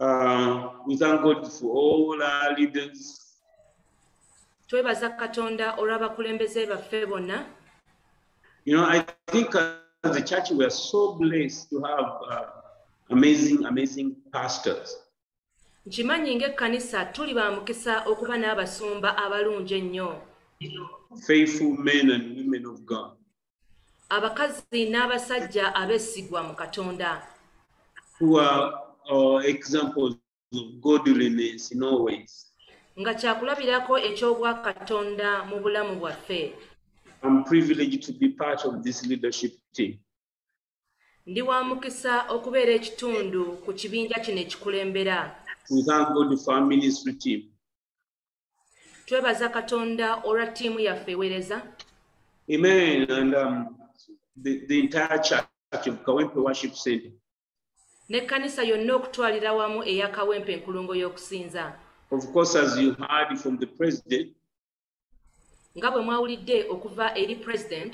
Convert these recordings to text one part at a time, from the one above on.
We thank God for all our leaders. Twebaza Katonda olw'abakulembeze baffe bonna. You know, I think as a church we are so blessed to have amazing pastors. Nkimanyi ng'ekkanisa tuli ba mukisa okuba n'abasumba abalungi ennyo. Faithful men and women of God. Abakazi n'abasajja abeesigwa mu Katonda. Who are examples of godliness in all ways. Nga kyakulabirako eky'obwa Katonda mu bulamu bwaffe. I'm privileged to be part of this leadership team. Ndi wa mukisa okubeera ekitundu ku kibinja kino ekikulembera. We thank God for our ministry team. Twebaza Katonda olwa ttiimu yaffe eweereza. Amen. And the entire church of Kawempe Worship Center. N'ekkanisa yonna okutwalira wamu eya Kawempe enkulungo y'okusinza. Of course, as you heard from the president, nga bwe mwawulidde okuva eri president,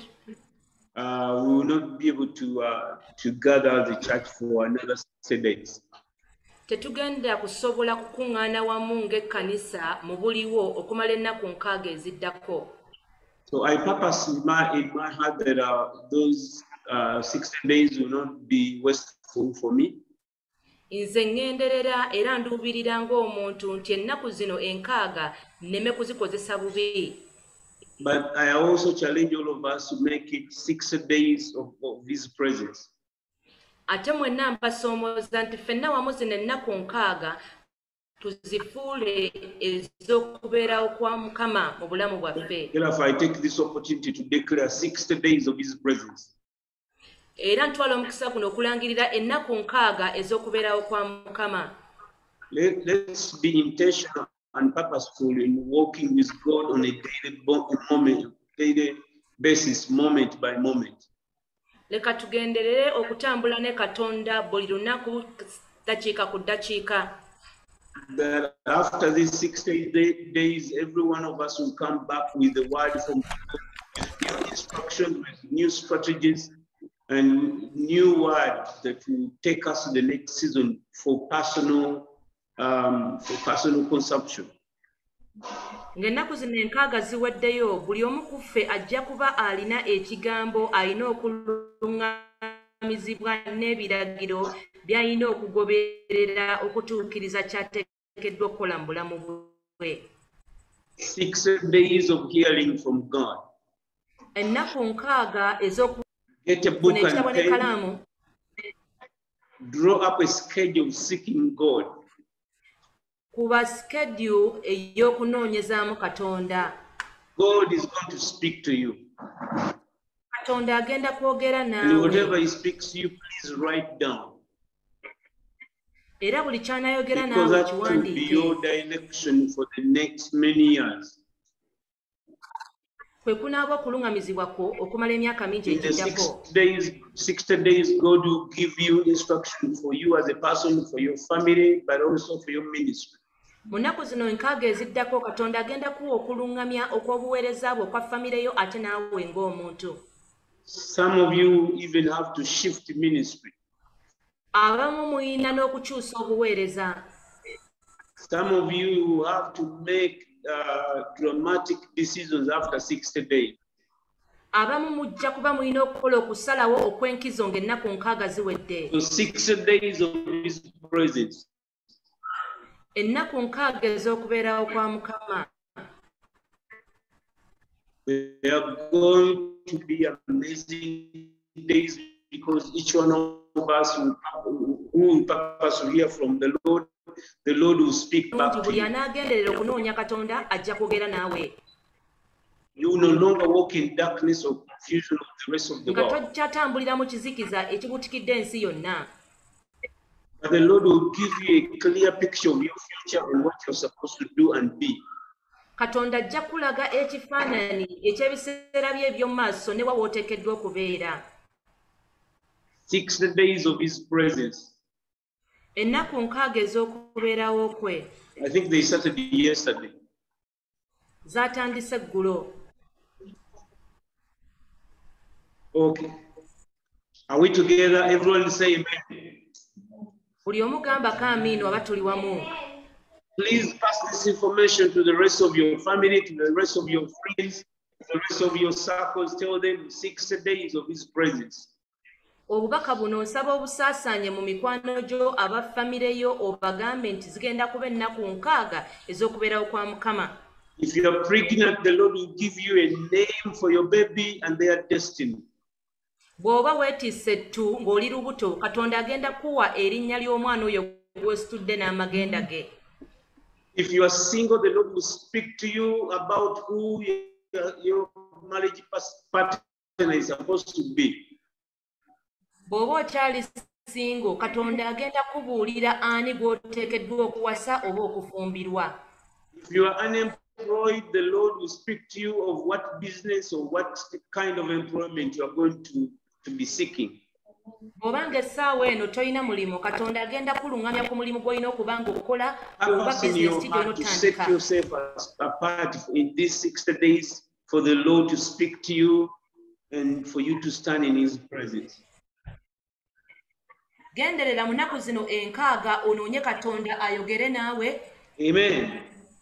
we will not be able to gather the church for another 6 days. Tetugenda kusobola kukuŋŋaana wamu ng'ekkanisa mu buliwo okumala ennaku 6 eziddako. So I purpose in my heart that those 60 days will not be wasteful for me. Nze ŋŋenderera era nduubirira ng'omuntu nti ennaku zino 6 nneme kuzikozesa bubi. But I also challenge all of us to make it 6 days of His presence. Ate mwenna mbasoomooza nti ffenna wamu zino ennaku 6 tuzifuule ez'okubeerawo kwa Mukama mu bulamu bwaffe. If I take this opportunity to declare 60 days of His presence. Era ntwala omukisa guno okulangirira ennaku 6 ez'okubeerawo kwa Mukama. Let's be intentional and purposeful in walking with God on a daily basis, moment by moment. Leka tugenderere okutambula ne Katonda buli lunaku dakiika ku dakiika. That after these 60 days, every one of us will come back with the word from God, with new instructions, with new strategies, and new word that will take us to the next season for personal consumption. Ng'ennaku zino 6 ziweddeyo buli omu ku ffe ajja kuba alina ekigambo alina okulungamizibwa n'ebiragiro by'alina okugoberera okutuukiriza ky'ateekeddwa okukola mu bulamu bwe. 6 days of hearing from God. Ennaku 6 ez'oku Get a book and pen. Draw up a schedule of seeking God. Kuba schedule ey'okunoonyezaamu Katonda. God is going to speak to you. Katonda agenda kwogera naawe. And whatever He speaks to you, please write down. Era buli ky'anayogera because naawe that will be kiwandiike. your direction for the next many years. Kwe kunaaba okulungamizibwa kwo okumala emyaka mingi In the egiddako. 60 days, God will give you instruction for you as a person, for your family, but also for your ministry. Mu nnaku zino 6 eziddako Katonda agenda kuwa okulungamya okw'obuweereza bwo okwa famire yo ate naawe ng'omuntu. Some of you even have to shift ministry. Abamu muyina n'okukyusa obuweereza. Some of you have to make dramatic decisions after 60 days. Abamu mujja kuba muyina okukola okusalawo okw'enkizo ng'ennaku 6 ziwedde. So 60 days of His presence. Ennaku 6 ez'okubeerawo kwa Mukama. They are going to be amazing days because each one of us who purpose to hear from the Lord will speak back to Buli you. anaagenderera okunoonya Katonda ajja kwogera naawe. You will no longer walk in darkness or confusion of the rest of the Nga world. tojjatambulira mu kizikiza ekibutikidde ensi yonna. But the Lord will give you a clear picture of your future and what you're supposed to do and be. Katonda ajja kulaga ekifaananyi eky'ebiseera bye eby'omu maaso ne wa w'oteekeddwa okubeera. 60 days of His presence. Ennaku 6 ez'okubeerawo kwe. I think they started yesterday. Zaatandise eggulo. Okay. Are we together? Everyone say amen. Buli omu gambako amiino aba tuli wamu. Please pass this information to the rest of your family, to the rest of your friends, to the rest of your circles. Tell them 60 days of His presence. Obubaka buno nsaba obusaasaanye mu mikwano gyo aba famire yo obagambe nti zigenda kuba ennaku 6 ez'okubeerawo kwa Mukama. If you are pregnant, the Lord will give you a name for your baby and their destiny. Bw'oba weetisse ttu ng'oli lubuto, Katonda agenda kuwa erinnya ly'omwana oyo gw'ositudde n'amagenda ge. If you are single, the Lord will speak to you about who your marriage partner is supposed to be. Bw'oba okyali singo, Katonda agenda kubuulira ani gw'oteekeddwa okuwasa oba okufumbirwa. If you are unemployed, the Lord will speak to you of what business or what kind of employment you are going to be seeking. Bw'oba ng'essaawa eno tolina mulimu, Katonda agenda kuluŋŋamya ku mulimu gw'olina okuba ng'okola oba bizinesi gy'olina otandika. Set yourself apart in these 60 days for the Lord to speak to you and for you to stand in His presence. Genderera mu nnaku zino 6 onoonye Katonda ayogere naawe. Amen.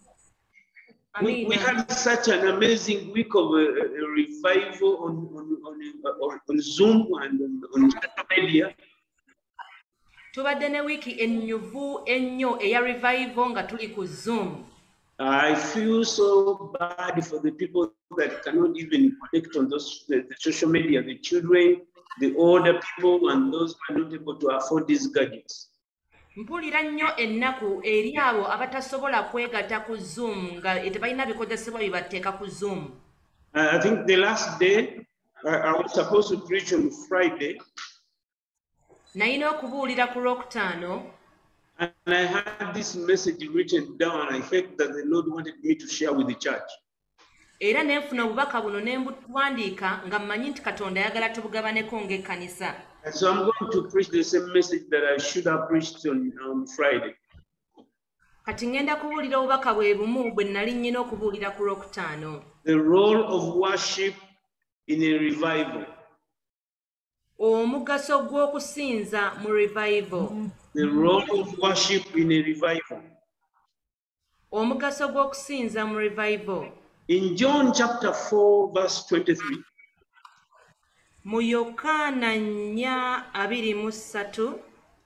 We had such an amazing week of a revival on Zoom and on social media. Tubadde ne wiiki ennyuvu ennyo eya revival nga tuli ku Zoom. I feel so bad for the people that cannot even connect on those the social media, the children, the older people, and those who are not able to afford these gadgets. Mpulira nnyo ennaku eri abo abatasobola kwegatta ku Zoom nga tebalina bikozesebwa bye bateeka ku Zoom. I think the last day I was supposed to preach on Friday. Nayina okubuulira ku Lwokutaano. And I had this message written down. I felt that the Lord wanted me to share with the church. Era ne nfuna obubaka buno ne mbuwandiika nga mmanyi nti Katonda ayagala tubugabaneko ng'ekkanisa. And so I'm going to preach the same message that I should have preached on Friday. Kati ngenda kubuulira obubaka bwe bumu bwe nali nnyina okubuulira ku Lwokutaano. The role of worship in a revival. Omugaso gw'okusinza mu revival. The role of worship in a revival. Omugaso gw'okusinza mu revival. In John chapter 4 verse 23. Mu Yokaana 4:23.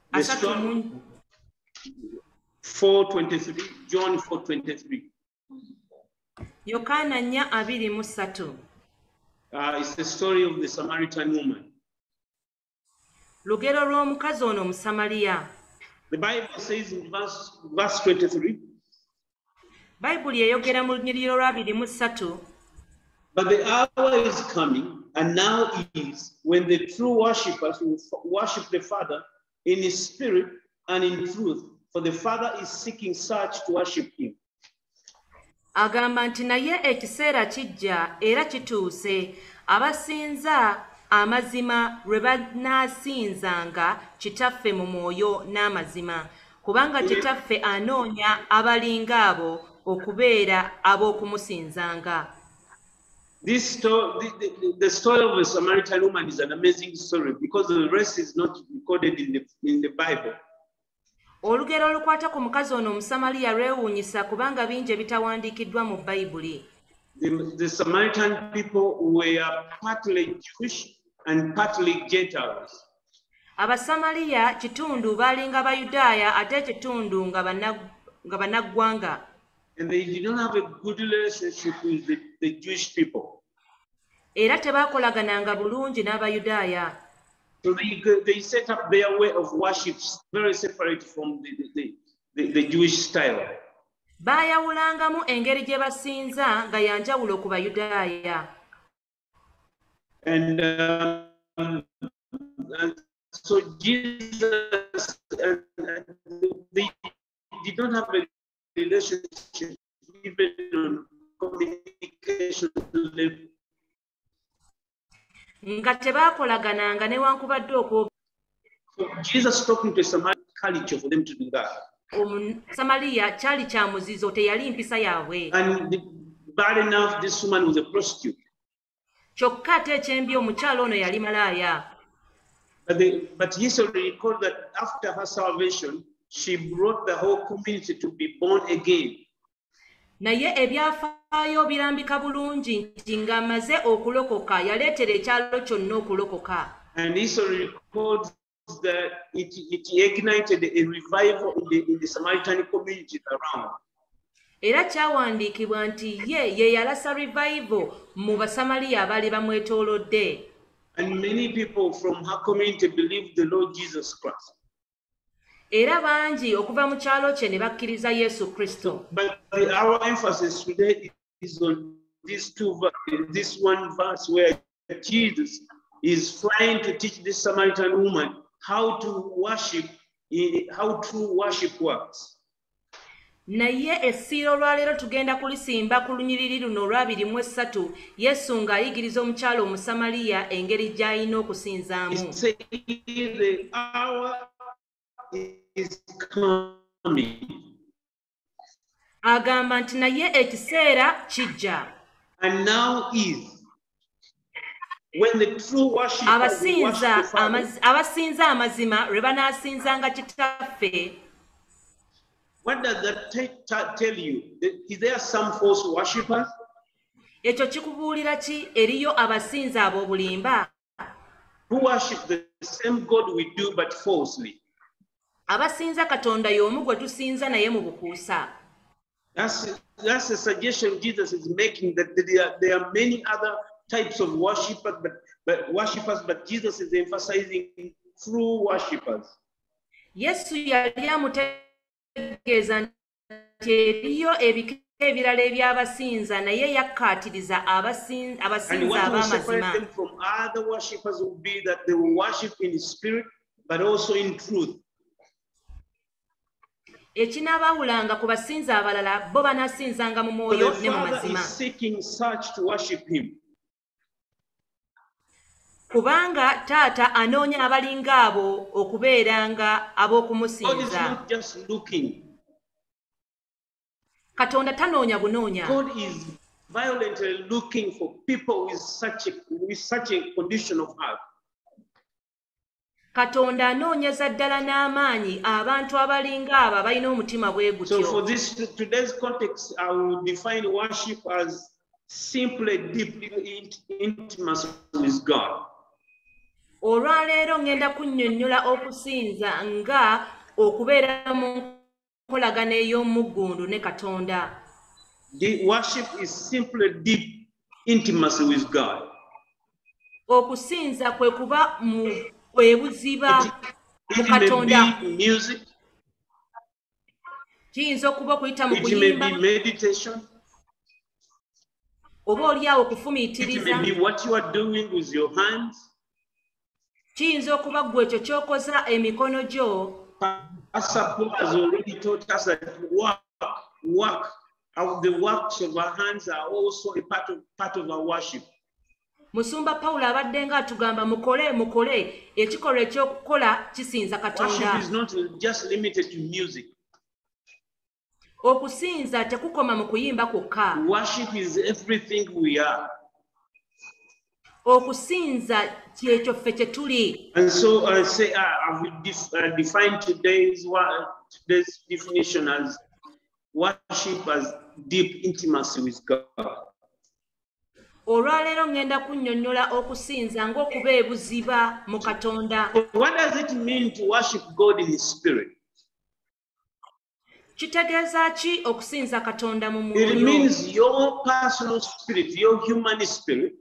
4:23. John 4:23. Yokaana 4:23. It's the story of the Samaritan woman. Lugero lw'omukazi ono Musamaliya. The Bible says in verse 23. Bayibuli eyogera mu lunyiriro lwa 23. But the hour is coming, and now is, when the true worshippers will worship the Father in His spirit and in truth, for the Father is seeking such to worship Him. Agamba nti naye ekiseera kijja era kituuse abasinza amazima lwe banaasinzanga Kitaffe mu mwoyo n'amazima, kubanga Kitaffe anoonya abalinga abo okubeera ab'okumusinzanga. The story of the Samaritan woman is an amazing story because the rest is not recorded in the Bible. Olugero olukwata ku mukazi ono Musamaliya lwewuunyisa kubanga bingi ebitawandiikiddwa mu Bayibuli. The Samaritan people were partly Jewish and partly Gentiles. Abasamaliya kitundu baalinga Bayudaaya ate kitundu nga bannaggwanga. And they did not have a good relationship with the Jewish people. Era tebaakolagananga bulungi n'Abayudaaya. So they set up their way of worship very separate from the Jewish style. Baayawulangamu engeri gye basinza nga yanjawulo ku Bayudaaya. And so Jesus, they did not have a relationship, even on communication level. Nga tebaakolagananga newankubadde So Jesus talking to Samaritan culture for them to do that. Samaliya kyali kya muzizo, teyali mpisa yaabwe. And bad enough, this woman was a prostitute. Kyokka ate ekyembi omukyalo ono yali malaaya. But history records that after her salvation, she brought the whole community to be born again. Naye ebyafaayo birambika bulungi nti ng'amaze okulokoka yaleetera ekyalo kyonna okulokoka. And history records that it ignited a revival in the Samaritan communities around. Era kyawandiikibwa nti ye yalasa revival mu Basamaliya abaali bamwetoolodde. And many people from her community believed the Lord Jesus Christ. Era bangi okuva mu kyalo kye ne bakkiriza Yesu Kristo. But our emphasis today is on this one verse where Jesus is trying to teach this Samaritan woman how to worship, how true worship works. Naye essiro olwaleero tugenda kulisimba ku lunyiriri luno olw'abiri-mu-esatu Yesu ng'ayigiriza omukyalo Omusamaliya engeri gy'alina okusinzaamu. The hour is coming. Agamba nti naye ekiseera kijja. And now is when the true worshippers will worship the Father. Abasinza amazima lwe banaasinzanga Kitaffe. What does that tell you? Is there some false worshippers? Ekyo kikubuulira ki? Eriyo abasinza ab'obulimba who worship the same God we do but falsely. Abasinza Katonda y'omu gwe tusinza naye mu bukuusa. That's a suggestion Jesus is making, that there are many other types of worshippers, but Jesus is emphasizing true worshippers. Yesu yali amutegeeza nti eriyo ebika ebirala eby'abasinza naye yakkaatiriza abasinza ab'amazima. And what will separate them from other worshippers will be that they will worship in spirit but also in truth. Ekinaabawulanga ku basinza abalala bo banaasinzanga mu mwoyo ne mu mazima. Seeking such to worship him. Kubanga taata anoonya abalinga abo okubeeranga ab'okumusinza. God is not just looking. Katonda tanoonya bunoonya. God is violently looking for people with such a condition of heart. Katonda anoonyeza ddala n'amaanyi abantu abalinga abo abalina omutima bwe gutyo. So for today's context, I will define worship as simply deeply intimacy with God. Olwaleero ngenda kunnyonnyola okusinza nga okubeera mu nkolagana ey'omuggundu ne Katonda. The worship is simply deep intimacy with God. Okusinza kwe kuba mu kwebuziba mu Katonda. It may be music. Kiyinza okuba okuyita mu It may kuyimba. be meditation. Oba oliawo It okufumiitiriza. may be what you are doing with your hands. Kiyinza okuba ggwe ekyo ky'okoza emikono gyo. Pastor Paul has already taught us that the works of our hands are also a part of our worship. Musumba Paulo abadde nga atugamba mukole ekikolwa ekyokukola kisinza Katonda. Worship is not just limited to music. Okusinza tekukoma mu kuyimba kwokka. Worship is everything we are. Okusinza kyekyo ffe kye tuli. And so I say I will define today's definition as worship as deep intimacy with God. Olwaleero ngenda kunnyonnyola okusinza ng'okuba ebuziba mu Katonda. What does it mean to worship God in His Spirit? Kitegeeza ki okusinza Katonda mu It mwoyo? means your personal spirit, your human spirit,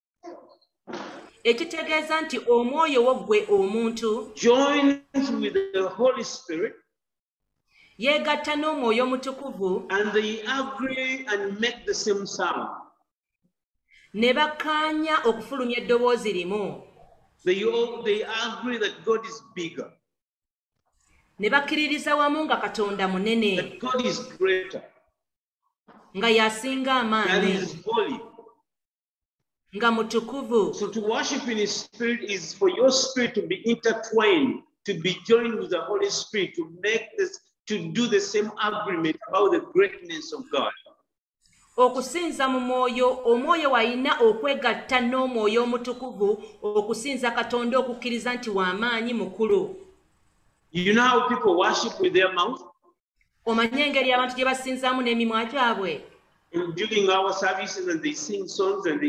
Ekitegeeza nti omwoyo wo ggwe omuntu joins with the Holy Spirit, yeegatta n'omwoyo mutukuvu and they agree and make the same sound. ne bakkaanya okufulumya eddoboozi limu. They agree that God is bigger, Ne bakkiririza wamu nga Katonda munene, that God is greater, nga y'asinga that amaanyi, He is holy. nga mutukuvu. So to worship in His Spirit is for your spirit to be intertwined, to be joined with the Holy Spirit, to do the same agreement about the greatness of God. okusinza mu mwoyo, omwoyo walina okwegatta n'omwoyo omutukuvu okusinza Katonda okukkiriza nti w'amaanyi mukulu. You know how people worship with their mouth? Omanye engeri abantu gye basinzaamu n'emimwa gyabwe. During our services, and they sing songs, and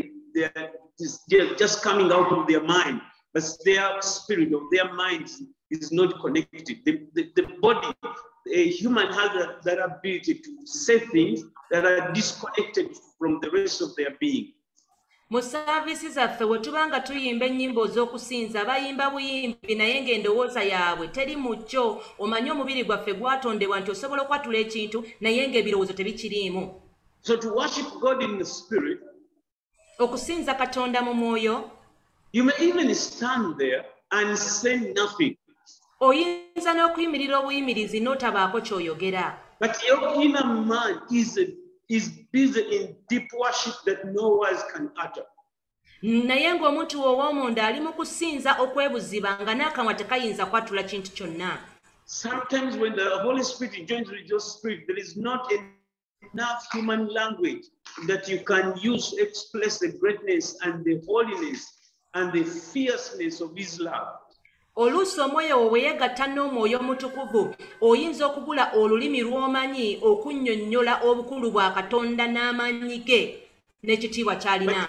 they're just coming out of their mind, but their spirit of their minds is not connected. The body, a human has that ability to say things that are disconnected from the rest of their being. Mu saavisi zaffe bwe tubanga tuyimba ennyimbo z'okusinza bayimba buyimbi naye ng'endowooza yaabwe teri mu kyo. Omanye omubiri gwaffe gwatondebwa nti osobola okwatula ekintu naye ng'ebirowoozo tebikiriimu. So to worship God in the spirit, okusinza Katonda mu mwoyo, you may even stand there and say nothing. Oyinza n'okuyimirira obuyimirizi n'otabaako ky'oyogera. But your inner man is busy in deep worship that no words can utter. Naye ng'omuntu ow'omunda ali mu kusinza okwebuziba nga n'akamwa tekayinza kwatula kintu kyonna. Sometimes when the Holy Spirit joins with your spirit, there is not enough human language that you can use to express the greatness and the holiness and the fierceness of His love. Oluusi omwoyo wo bwe yeegatta n'omwoyo omutukuvu oyinza okubula olulimi lw'omanyi okunnyonnyola obukulu bwa Katonda n'amaanyi ge n'ekitiibwa ky'alina.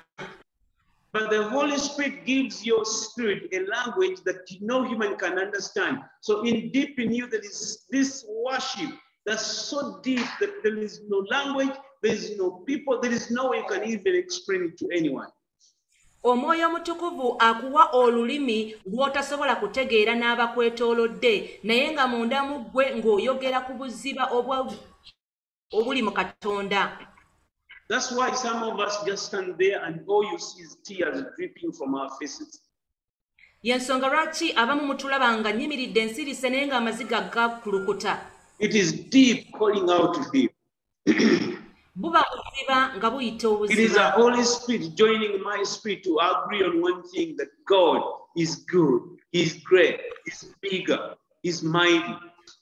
But the Holy Spirit gives your spirit a language that no human can understand. So deep in you, there is this worship that's so deep that there is no language, there is no people, there is no way you can even explain it to anyone. Omwoyo omutukuvu akuwa olulimi lw'otasobola kutegeera n'abakwetoolodde naye nga munda mu ggwe ng'oyogera ku buziba obuli mu Katonda. That's why some of us just stand there and all you see is tears dripping from our faces. Y'ensonga lwaki abamu mutulaba nga nnyimiridde ensirise naye ng'amaziga gakulukuta. It is deep calling out to Him. Buba buziba nga buyita obuziba. It is the Holy Spirit joining my spirit to agree on one thing, that God is good, He's great, He's bigger, He's mighty.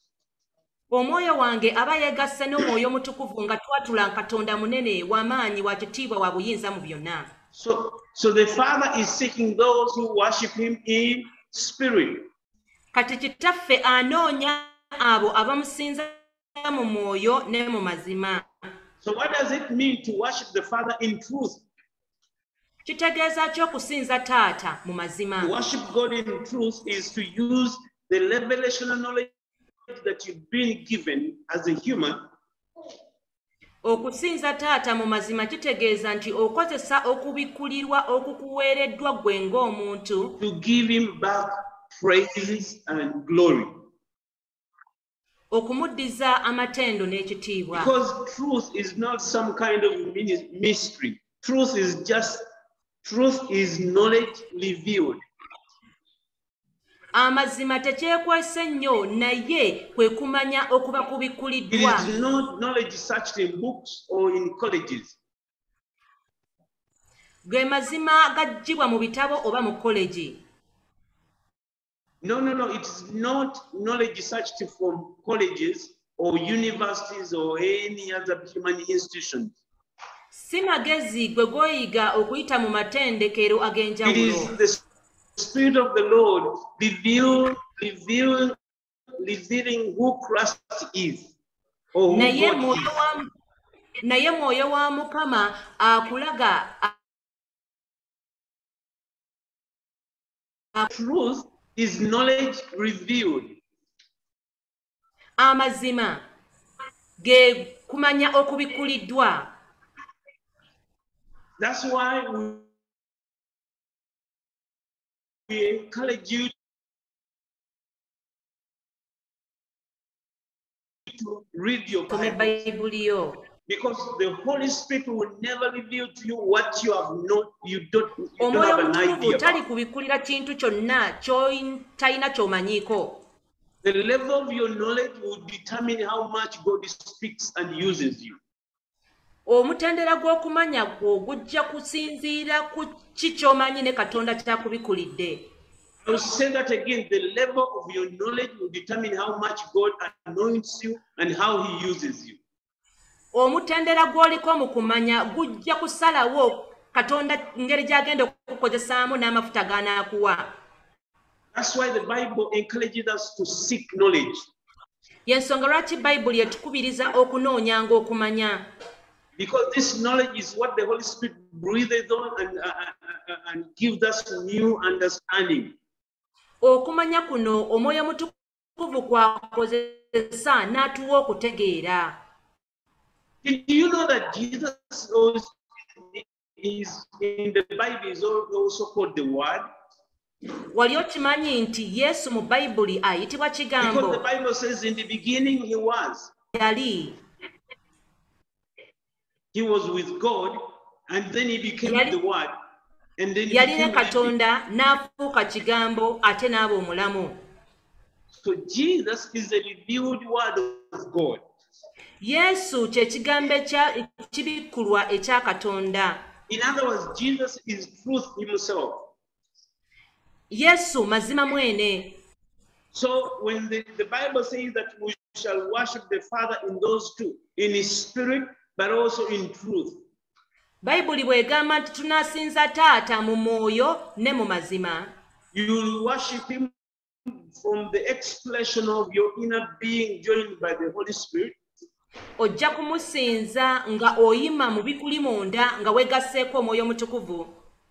Omwoyo wange aba yeegasse n'omwoyo omutukuvu nga twatula Katonda munene w'amaanyi wa kitiibwa wa buyinza mu byonna. So the Father is seeking those who worship Him in spirit. Kati Kitaffe anoonya abo abamusinza mu mwoyo ne mu mazima. So what does it mean to worship the Father in truth? Kitegeeza ki okusinza Taata mu mazima? To worship God in truth is to use the revelational knowledge that you've been given as a human. Okusinza Taata mu mazima kitegeeza nti okozesa okubikkulirwa okukuweereddwa ggwe ng'omuntu. To give Him back praises and glory. Okumuddiza amatendo n'ekitiibwa. Because truth is not some kind of mystery. Truth is knowledge revealed. Amazima tekyekwese nnyo naye kwe kumanya okuba kubikkuliddwa. It is not knowledge searched in books or in colleges. Ge mazima gaggyibwa mu bitabo oba mu koleji. No. It is not knowledge searched from colleges or universities or any other human institution. Si magezi gwe goyiga okuyita mu matendekero ag'enjawulo. It is the Spirit of the Lord revealing who Christ is or who God is. Naye mwoyo wa Mukama akulaga. Truth is knowledge revealed. Amazima ge kumanya okubikkuliddwa. That's why we encourage you to read your Bible. Because the Holy Spirit will never reveal to you what you have not, you don't have an idea about. The level of your knowledge will determine how much God speaks and uses you. Omutendera gw'okumanya gwo gujja kusinziira ku kikyomanyi ne Katonda kyakubikkulidde. I will say that again, the level of your knowledge will determine how much God anoints you and how He uses you. omutendera gw'oliko mu kumanya gujja kusalawo Katonda ngeri gy'agenda okukozesaamu n'amafuta g'anaakuwa. That's why the Bible encourages us to seek knowledge. Yensonga lwaki Bayibuli etukubiriza okunoonyanga okumanya. Because this knowledge is what the Holy Spirit breathes on and gives us new understanding. Okumanya kuno Omwoyo Mutukuvu kwakozesa n'atuwa okutegeera. Did you know that Jesus is in the Bible is also called the Word? Wali okimanyi nti Yesu mu Bayibuli ayitibwa kigambo? Because the Bible says in the beginning he was. He was with God and then he became the Word. And then he became Katonda n'afuuka kigambo ate n'aba omulamu. So Jesus is the revealed Word of God. Yesu kye kigambo ekibikkulwa ekya Katonda. In other words, Jesus is truth himself. Yesu mazima mwene. So when the Bible says that we shall worship the Father in those two, in his spirit, but also in truth. Bayibuli bw'egamba nti tunaasinza Taata mu mwoyo ne mu mazima. You will worship him from the expression of your inner being joined by the Holy Spirit. Ojja kumusinza nga oyima mu bikuli munda nga weegasseeko Omwoyo Mutukuvu.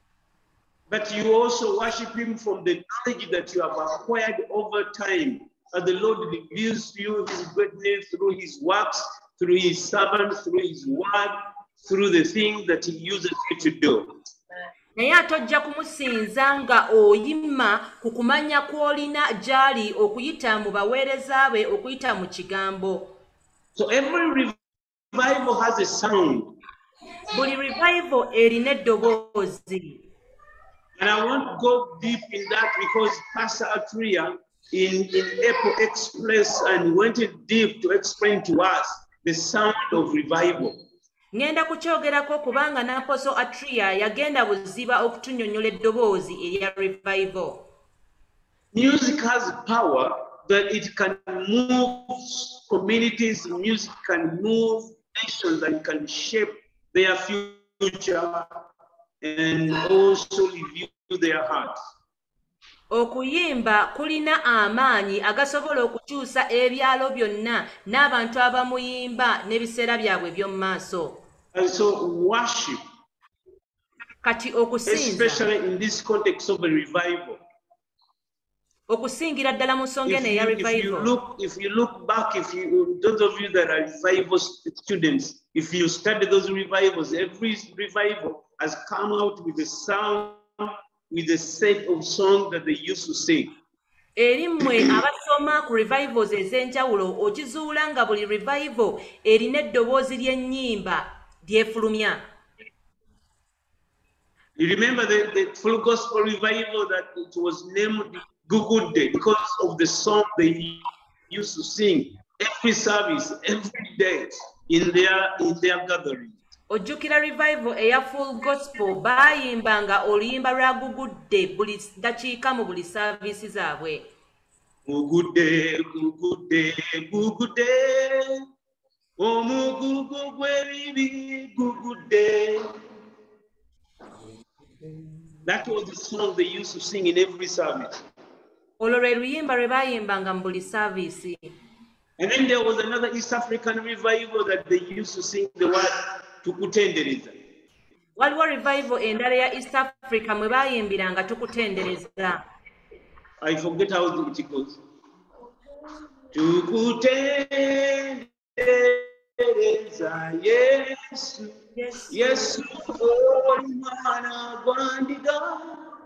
But you also worship him from the knowledge that you have acquired over time. As the Lord reveals to you his greatness through his works, through his servants, through his word, through the things that he uses you to do. Naye ate ojja kumusinza nga oyima ku kumanya kw'olina gy'ali okuyita mu baweereza be okuyita mu kigambo. So every revival has a sound. Buli revival erina eddoboozi. And I want to go deep in that because Pastor Atria in April Express and went deep to explain to us the sound of revival. Ngenda kukyogerako kubanga n'Apostle Atria yagenda buziba okutunnyonnyola eddoboozi erya revival. Music has power that it can move communities, music can move nations and can shape their future and also reveal their hearts. Okuyimba kulina amaanyi agasobola okukyusa ebyalo byonna n'abantu abamuyimba n'ebiseera byabwe by'omu maaso. And so worship, kati okusinza, especially in this context of a revival. Okusingira ddala mu nsonga eno eya revival. If you look back, those of you that are revival students, if you study those revivals, every revival has come out with a sound, with a set of songs that they used to sing. Eri mmwe abasoma ku revivals ez'enjawulo okizuula nga buli revival erina eddoboozi ly'ennyimba lyefulumya. You remember the full gospel revival that it was named Good Day because of the song they used to sing every service, every day in their gathering. Ojjukira revival eya full gospel bayimbanga oluyimba lwa gugudde buli dakiika mu buli service zaabwe. Gugudde, gugudde, gugudde, omugugu gw'ebibi gugudde. That was the song they used to sing in every service. Olwo lwe luyimba lwe bayimbanga mu buli service. And then there was another East African revival that they used to sing the word tukutendereza. Waliwo revival endala ya East Africa mwe bayimbiranga tukutendereza. I forget how it goes. Tukutendereza Yesu, Yesu mwana gwandiga.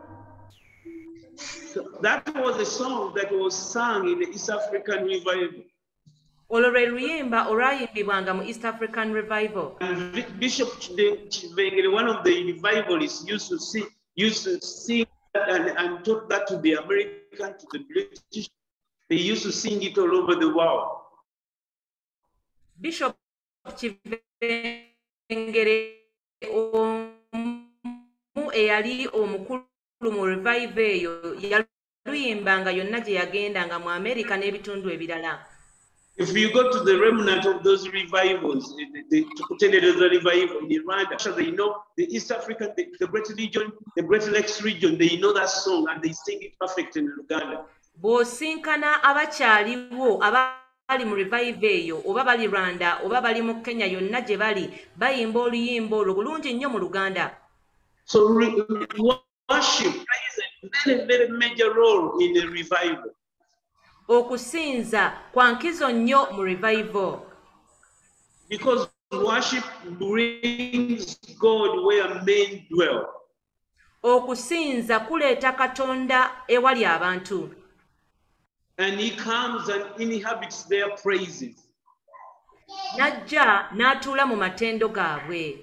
That was a song that was sung in the East African revival. Olwo lwe luyimba olwayimbibwanga mu East African revival. And Bishop Chivengere, one of the revivalists, used to sing and taught that to the American, to the British. They used to sing it all over the world. Bishop Chivengere omu eyali omukulu mu revival eyo yaluyimbanga yonna gye yagendanga mu America n'ebitundu ebirala. If you go to the remnant of those revivals, the revival in Rwanda, they know the East African, the Great Region, the Great Lakes region, they know that song and they sing it perfect in Uganda. Bw'osinkana abakyaliwo abali mu revive eyo oba bali Rwanda oba bali mu Kenya yonna gye bali bayimba oluyimba olwo bulungi nnyo mu Luganda. So worship plays a very, very major role in a revival. Okusinza kwa nkizo nnyo mu revival. Because worship brings God where men dwell. Okusinza kuleeta Katonda ewali abantu. And he comes and inhabits their praises. Najja n'atuula mu matendo gaabwe.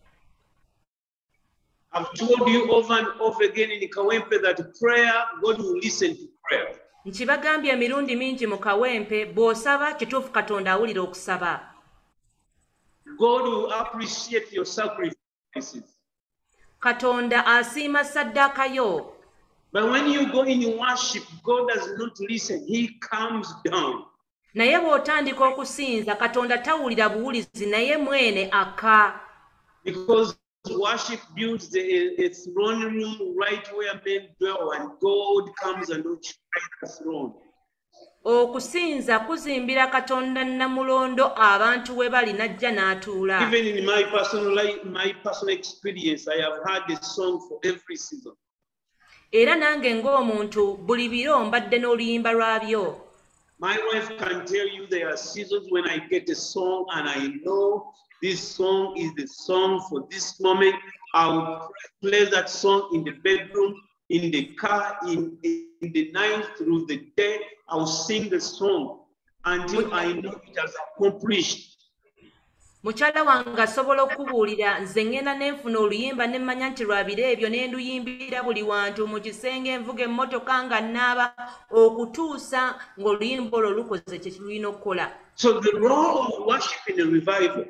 I've told you over and over again in Kawempe that prayer, God will listen to prayer. Nkibagambye emirundi mingi mu Kawempe bw'osaba kituufu Katonda awulira okusaba. God will appreciate your sacrifices. Katonda asiima ssaddaaka yo. But when you go in worship, God does not listen. He comes down. Naye bw'otandika okusinza Katonda tawulira buwulizi naye mwene akka. Because worship builds a throne room right where men dwell and God comes and occupies the throne. Okusinza kuzimbira Katonda namulondo abantu we bali najja n'atuula. Even in my personal life, my personal experience, I have had a song for every season. Era nange ng'omuntu buli biro mbadde n'oluyimba lwabyo. My wife can tell you there are seasons when I get a song and I know this song is the song for this moment. I'll play that song in the bedroom, in the car, in the night, through the day. I'll sing the song until I know it has accomplished. Mukyala wange asobola okubuulira nze ngenda ne nfuna oluyimba ne mmanya nti lwa biro ebyo ne nduyimbira buli wantu mu kisenge envuga emmotoka nga nnaaba okutuusa ng'oluyimba olwo lukoze kye lulina okukola. So the role of worship in a revival.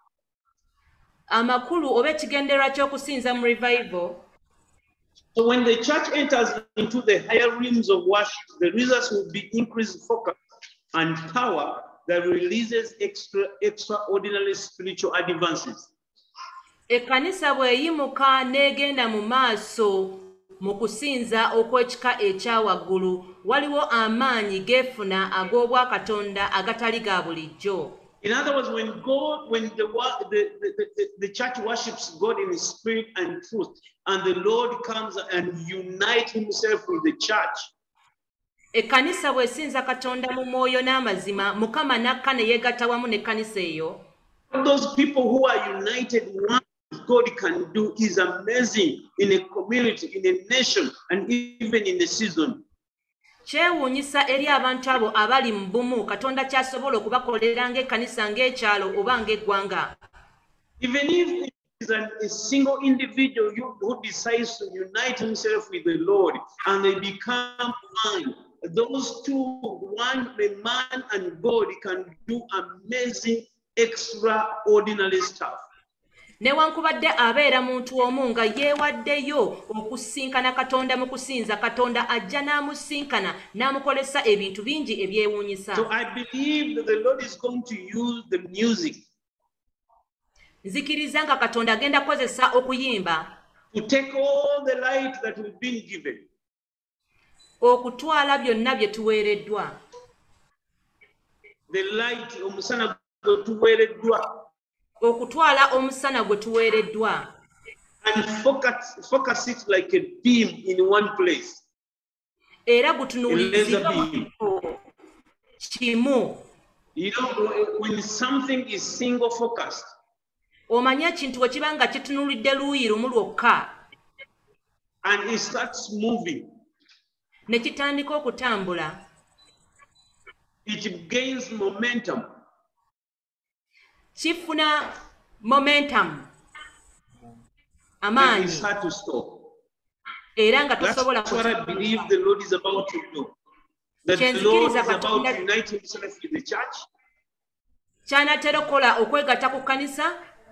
Amakulu oba ekigendererwa ky'okusinza mu revival. So when the church enters into the higher realms of worship, the results will be increased focus and power that releases extraordinary spiritual advances. Ekkanisa bw'eyimuka n'egenda mu maaso mu kusinza okw'ekika ekyawaggulu waliwo amaanyi geefuna ag'obwakatonda agatali ga bulijjo. In other words, when the church worships God in spirit and truth, and the Lord comes and unites himself with the church. Ekkanisa bw'esinza Katonda mu mwoyo n'amazima, Mukama n'akka ne yeegatta wamu n'ekkanisa eyo. Those people who are united, what God can do is amazing in a community, in a nation, and even in the season. Kyewuunyisa eri abantu abo abali mu bumu Katonda ky'asobola okubakolera ng'ekkanisa ng'ekyalo oba ng'eggwanga. Even if it is a single individual who decides to unite himself with the Lord and they become one, those two, one, the man and God, can do amazing, extraordinary stuff. Newankubadde abeera muntu omu nga yeewaddeyo okusinkana Katonda mu kusinza, Katonda ajja n'amusinkana n'amukolesa ebintu bingi ebyewuunyisa. So I believe that the Lord is going to use the music. Nzikiriza nga Katonda agenda kukozesa okuyimba. To take all the light that we've been given. Okutwala byonna bye tuweereddwa. The light omusana gwe tuweereddwa. Okutwala omusana gwe tuweereddwa. And focus it like a beam in one place. Era gutunuuliriza kimu. You know, when something is single focused. Omanya ekintu bwe kiba nga kitunulidde luuyi lumu lwokka. And it starts moving. Ne kitandika okutambula. It gains momentum. Kifuna momentum. Amaanyi. It's hard to stop. Era nga tosobola That's what I believe the Lord is about to do. That the Lord is about to unite himself with the church. Ky'anaatera okukola okwegatta ku kkanisa.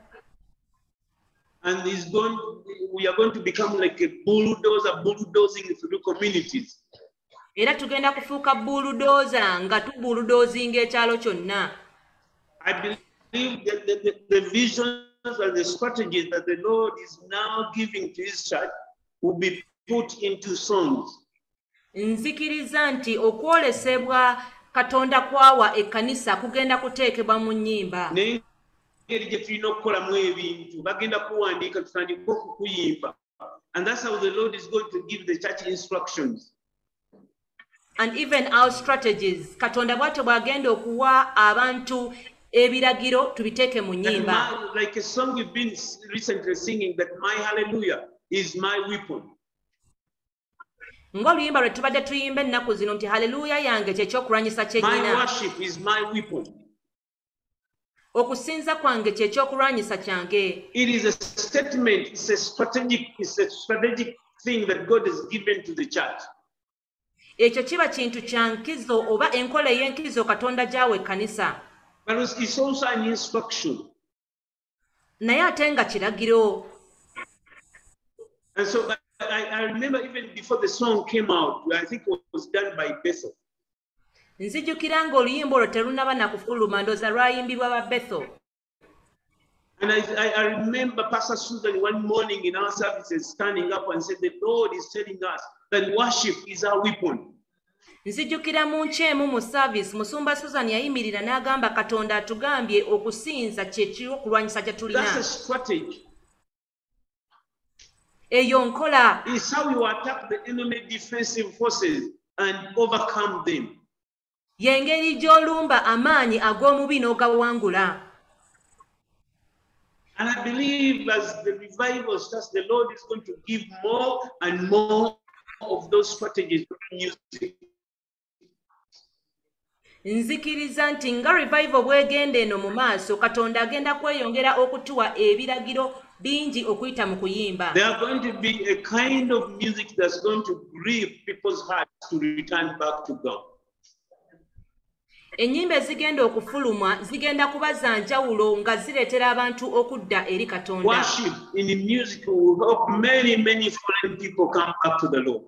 And we are going to become like a bulldozer, bulldozing through communities. Era tugenda kufuuka bulldozer nga tubuldozinga ekyalo kyonna. I believe that the visions and the strategies that the Lord is now giving to his church will be put into songs. Nzikiriza nti okwolesebwa Katonda kwawa ekkanisa kugenda kuteekebwa mu nnyimba. N'engeri gye tulina okukolamu ebintu bagenda kuwandiika tutandike okukuyimba. And that's how the Lord is going to give the church instructions. And even our strategies. Katonda bw'atyo bw'agenda okuwa abantu ebiragiro tubiteeke mu nnyimba. Like a song we've been recently singing, that my hallelujah is my weapon. Ng'oluyimba lwe tubadde tuyimba ennaku zino nti haleluya yange kyekyokulwanyisa kye My nnina. worship is my weapon. Okusinza kwange kyekyokulwanyisa kyange. It is a statement, it's a strategic thing that God has given to the church. Ekyo kiba kintu kya nkizo oba enkola ey'enkizo Katonda gy'awa ekkanisa. But it's also an instruction. Naye ate nga kiragiro. And so I remember even before the song came out, I think it was done by Bethel. Nzijukira ng'oluyimba olwo terunaba na kufuluma ndooza lwayimbibwa ba Bethel. And I remember Pastor Susan one morning in our services standing up and said, the Lord is telling us that worship is our weapon. Nzijukira mu nkyemu mu service Musumba Susan yayimirira n'agamba Katonda atugambye okusinza ky'ekyokulwanyisa kye tulina. That's a strategy. Eyo nkola. It's how you attack the enemy defensive forces and overcome them. Yengeri gy'olumba amaanyi ag'omubi n'ogawangula. And I believe as the revival starts, the Lord is going to give more and more of those strategies to music. Nzikiriza nti nga revival bwegenda eno mu maaso Katonda agenda kweyongera okutuwa ebiragiro bingi okuyita mu kuyimba. There are going to be a kind of music that's going to grieve people's hearts to return back to God. Ennyimba ezigenda okufulumwa zigenda kuba za njawulo nga zireetera abantu okudda eri Katonda. Worship in the music will help many foreign people come back to the Lord.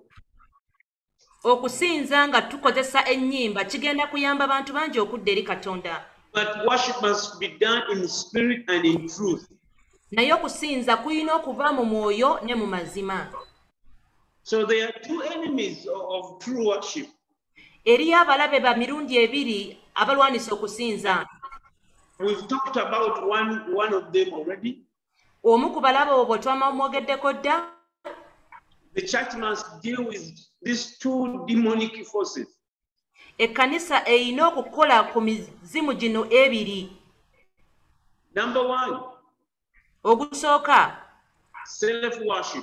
Okusinza nga tukozesa ennyimba kigenda kuyamba abantu bangi okudda eri Katonda. But worship must be done in spirit and in truth. Naye okusinza kuyina okuva mu mwoyo ne mu mazima. So there are two enemies of true worship. Eriyo abalabe ba mirundi ebiri abalwanisa okusinza. We've talked about one of them already. Omu ku balabe obwo twamwogeddeko dda. The church must deal with these two demonic forces. Ekkanisa eyina okukola ku mizimu gino ebiri. Number one, ogusooka self-worship.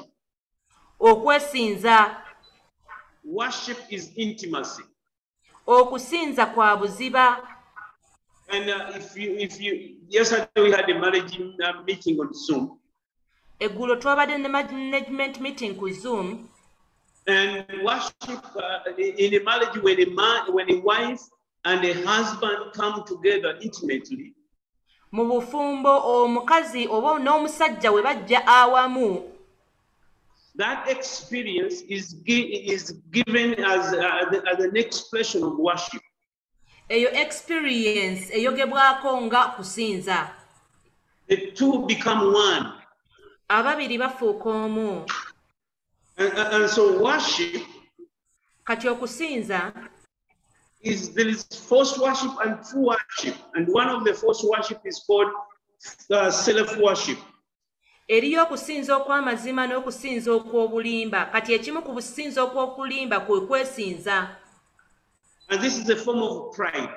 Okwesinza. Worship is intimacy. Okusinza kwa buziba. And if you yesterday we had a marriage meeting on Zoom. Eggulo twabadde ne management meeting ku Zoom. And worship in a marriage when a wife and a husband come together intimately. Mu bufumbo omukazi oba n'omusajja we bajja awamu. That experience is given as an expression of worship. Eyo experience eyogebwako nga kusinza. The two become one. Ababiri bafuuka omu. And so worship, kati okusinza, there is false worship and true worship. And one of the false worship is called self-worship. Eriyo okusinza okw'amazima n'okusinza okw'obulimba. Kati ekimu ku businza okw'okulimba kwe kwesinza. And this is a form of pride.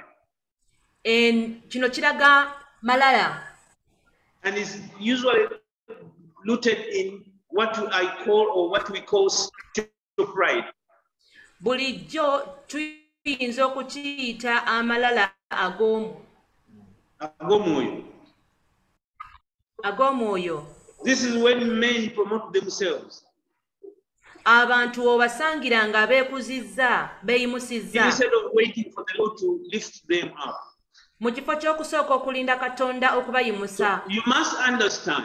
Kino kiraga malala. And is usually rooted in what I call or what we call spiritual pride. Bulijjo tuyinza okukiyita amalala ag'omwoyo. This is when men promote themselves. Abantu obasangira nga beekuzizza, beeyimusizza. Instead of waiting for the Lord to lift them up. Mu kifo ky'okusooka okulinda Katonda okubayimusa. So you must understand.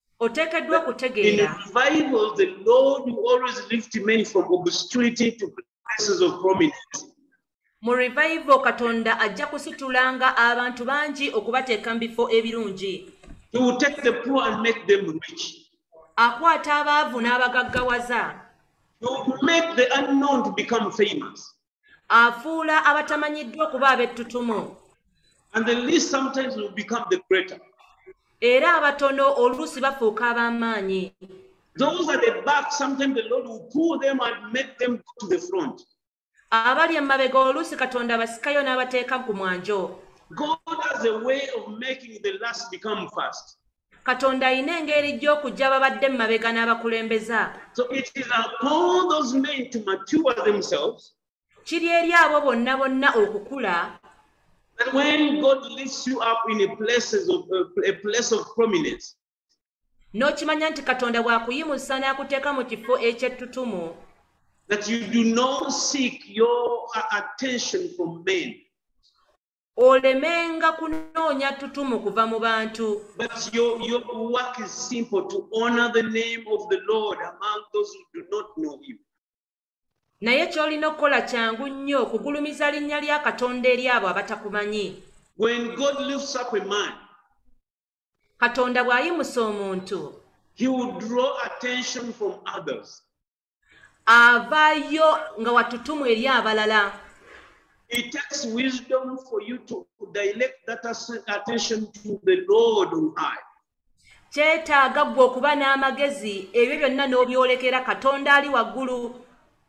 Oteekeddwa okutegeera. In revival, the Lord will always lift men from obscurity to places of prominence. Mu revival Katonda ajja kusitulanga abantu bangi okubateeka mu bifo ebirungi. He will take the poor and make them rich. Akwata abaavu n'abagaggawaza. He will make the unknown to become famous. Afuula abatamanyiddwa okuba ab'ettutumu. And the least sometimes will become the greater. Era abatono oluusi bafuuka ab'amaanyi. Those at the back, sometimes the Lord will pull them and make them go to the front. Abali emabega oluusi Katonda basikayo n'abateeka ku mwanjo. God has a way of making the last become first. Katonda ayina engeri gy'okujja ababadde mu mabega n'abakulembeza. So it is upon those men to mature themselves. Kiri eri abo bonna bonna okukula. That when God lifts you up in a place of prominence. N'okimanya nti Katonda bw'akuyimusa n'akuteeka mu kifo eky'ettutumu. That you do not seek your attention from men. Olemenga kunoonya ttutumu kuva mu bantu. But your work is simple, to honor the name of the Lord among those who do not know him. Naye ky'olina okukola kyangu nnyo okugulumiza linnya lya Katonda eri abo abatakumanyi. When God lifts up a man, Katonda bw'ayimusa omuntu, he will draw attention from others. Avaayo nga watutumu eri abalala. It takes wisdom for you to direct that attention to the Lord on high. Kyetaaga ggwe okuba n'amagezi ebyo byonna n'obyolekera Katonda ali waggulu.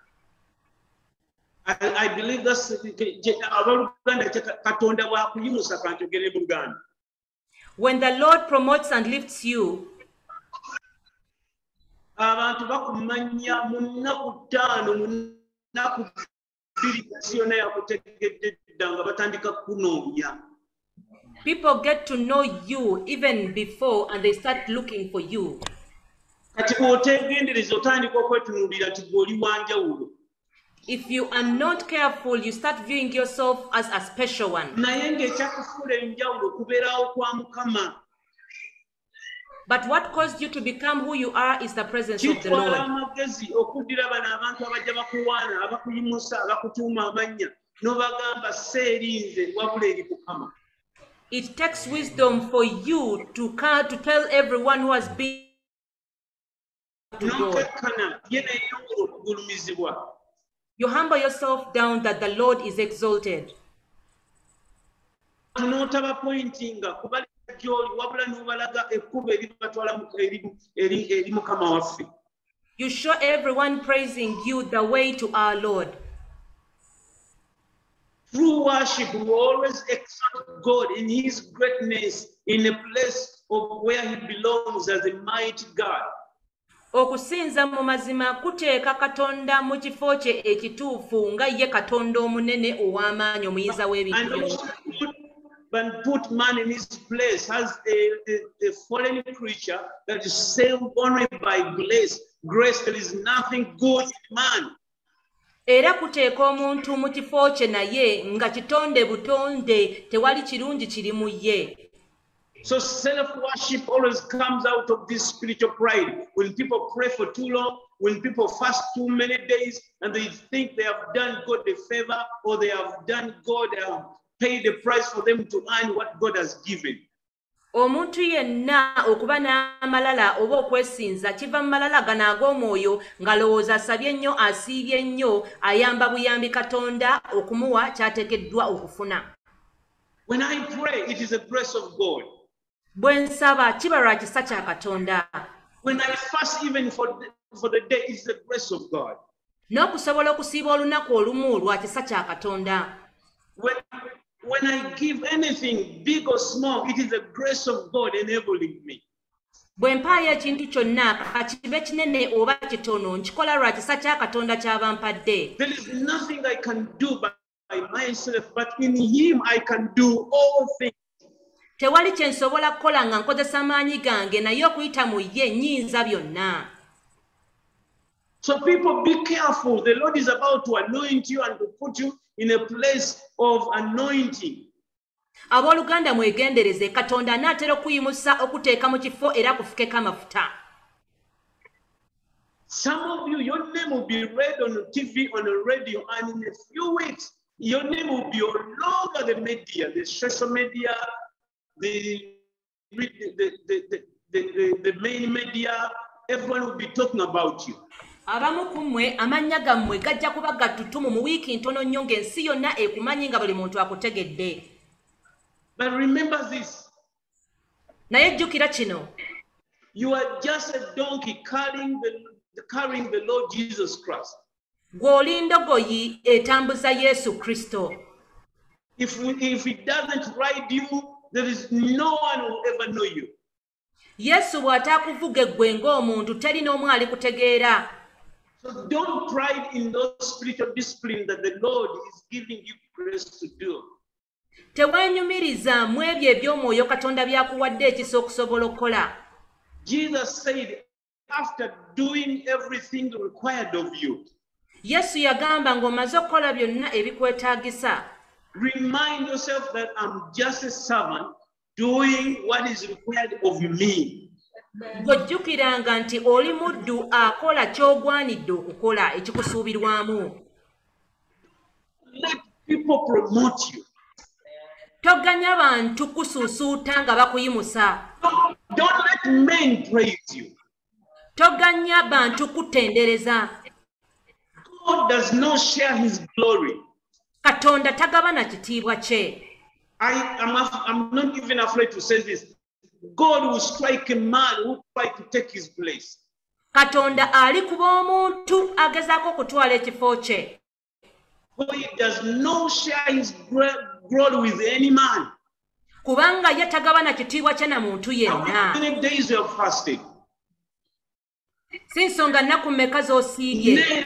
I believe that's Katonda bw'akuyimusa kanjogere mu Luganda. When the Lord promotes and lifts you, abantu bakumanya mu nnaku 5 mu nnaku 2 kasiyona yakutegedde nga batandika kunoonya. people get to know you even before and they start looking for you. Kati bw'otegendereza otandika okwetunuulira nti gw'oli wanjawulo. If you are not careful, you start viewing yourself as a special one. Naye ng'ekyakufuula enjawulo kubeerawo kwa Mukama. But what caused you to become who you are is the presence of the Lord. Amagezi okuddira bano abantu abajja bakuwaana abakuyimusa abakutuuma amannya n'obagamba seerinze wabula eri Mukama. It takes wisdom for you to tell everyone who has been to God. You humble yourself down that the Lord is exalted. You show everyone praising you the way to our Lord. Through worship, we always exalt God in his greatness in a place of where he belongs as a mighty God. Okusinza mu mazima kuteeka Katonda mu kifo kye ekituufu nga ye Katonda omunene ow'amaanyi omuyiza w'ebintu. And put man in his place as a fallen creature that is saved only by grace. Grace, there is nothing good in man. Era kuteeka omuntu mu kifo kye naye nga kitonde butonde tewali kirungi kiri mu ye. So self-worship always comes out of this spiritual pride. When people pray for too long, when people fast too many days, and they think they have done God a favor, or they have done God, paid the price for them to earn what God has given. Omuntu yenna okuba n'amalala oba okwesinza kiva mu malala gano ag'omwoyo ng'alowooza asabye nnyo asiibye nnyo ayamba buyambi Katonda okumuwa ky'ateekeddwa okufuna. When I pray, it is the grace of God. Bwe nsaba kiba lwa kisa kya Katonda. When I fast even for the day, it is the grace of God. N'okusobola okusiiba olunaku olumu lwa kisa kya Katonda. When I give anything, big or small, it is the grace of God enabling me. Bwe mpaayo ekintu kyonna kakibe kinene oba kitono nkikola lwa kisa kya Katonda ky'aba mpadde. There is nothing I can do by myself, but in him I can do all things. Tewali kye nsobola kukola nga nkozesa maanyi gange naye okuyita mu ye nnyinza byonna. So people, be careful. The Lord is about to anoint you and to put you in a place of anointing. Abooluganda mwegendereze Katonda anaatera okuyimusa okuteeka mu kifo era kufukeko amafuta. Some of you, your name name will be read on TV, on the radio, and in a few weeks, your name will be all over the media, the social media, the main media. Everyone will be talking about you. Abamu kumwe amanya gammwe gajja kuba gattutumu mu wiiki ntono nnyo ng'ensi yonna ekumanyi nga buli muntu akutegedde. But remember this. Naye jjukira kino. You are just a donkey carrying the Lord Jesus Christ. Gw'oli ndogoyi etambuza Yesu Kristo. If it doesn't ride you, there is no one who will ever know you. Yesu bw'ataakuvuga eggwe ng'omuntu teri n'omu alikutegeera. So don't pride in those spiritual discipline that the Lord is giving you grace to do. Tewenyumiriza mu ebyo eby'omwoyo Katonda byakuwadde ekisa okusobola okukola. Jesus said, after doing everything required of you, Yesu yagamba ng'omaze okukola byonna ebikwetaagisa. Remind yourself that I'm just a servant doing what is required of me. Bw'ojjukiranga nti oli muddu akola ky'ogwanidde okukola ekikusuubirwamu. Let people promote you. Toganya bantu kusuusuuta nga bakuyimusa. Don't let men praise you. Toganya bantu kutendereza. God does not share his glory. Katonda tagabana kitiibwa kye. I'm not even afraid to say this. God will strike a man who tries to take his place. Katonda alikuba omuntu agezaako okutwala ekifo kye. For he does not share his glory with any man. Kubanga ye tagabana kitiibwa kye na muntu yenna. How many days you have fasted? Si nsonga nnaku mmeka z'osiibye.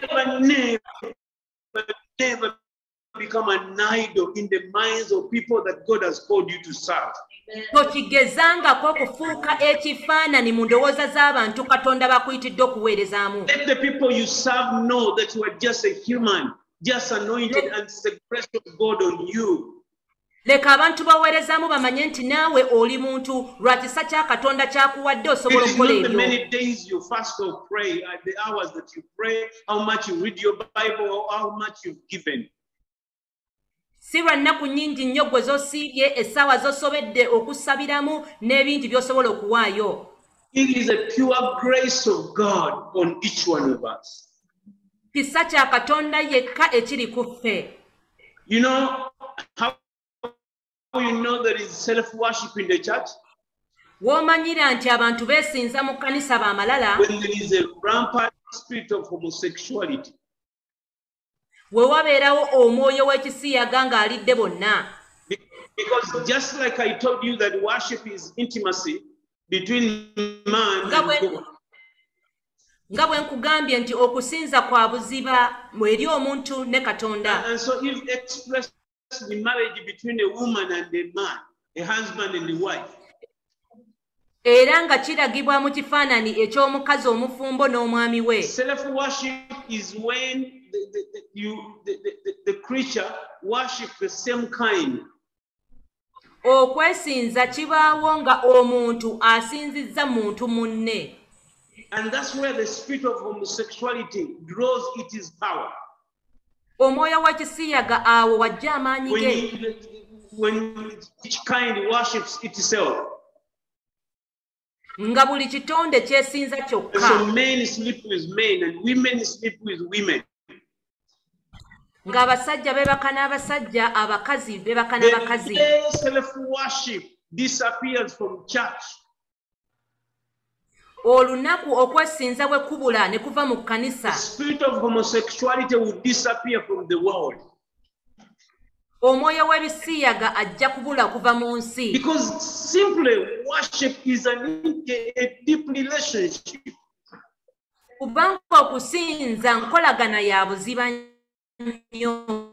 Never become an idol in the minds of people that God has called you to serve. Tokigezangako okufuuka ekifaanani mu ndowooza z'abantu Katonda bakuyitidde okuweerezaamu. Let the people you serve know that you are just a human, just anointed, and it's the grace of God on you. Leka abantu baweerezaamu bamanye nti naawe oli muntu lwa kisa kya Katonda kyakuwadde osobola okukola It is not the ebyo. many days you fast or pray, the hours that you pray, how much you read your Bible, or how much you've given. Si lwa nnaku nnyingi nnyo gwe z'osiibye, essaawa z'osobedde okusabiramu n'ebingi by'osobola okuwaayo. It is a pure grace of God on each one of us. Kisa kya Katonda yekka ekiri ku ffe. You know how you know there is self-worship in the church? W'omanyira nti abantu beesinza mu kkanisa b'amalala. When there is a rampant spirit of homosexuality. We wabeerawo omwoyo w'ekisiyaga ng'alidde bonna. Because just like I told you that worship is intimacy between man and God. Nga bwe nkugambye nti okusinza kwa buziba eri omuntu ne Katonda. And so if expressed the marriage between a woman and a man, a husband and a wife. Era nga kiragibwa mu kifaanani eky'omukazi omufumbo n'omwami we. Self-worship is when the creature worship the same kind. Okwesinza kibaawo nga omuntu asinzizza muntu munne. And that's where the spirit of homosexuality draws its power. Omwoyo w'ekisiyaga awo wajja amaanyi ge. When each kind worships itself. Nga buli kitonde kyesinza kyokka. So men sleep with men and women sleep with women. Nga abasajja beebaka n'abasajja, abakazi beebaka n'abakazi. The self-worship disappears from church. Olunaku okwesinza bwe kubula ne kuva mu kkanisa. The spirit of homosexuality will disappear from the world. Omwoyo w'ebisiyaga ajja kubula kuva mu nsi. Because simply worship is a deep relationship. Kubanga okusinza nkolagana ya buziba nnyo.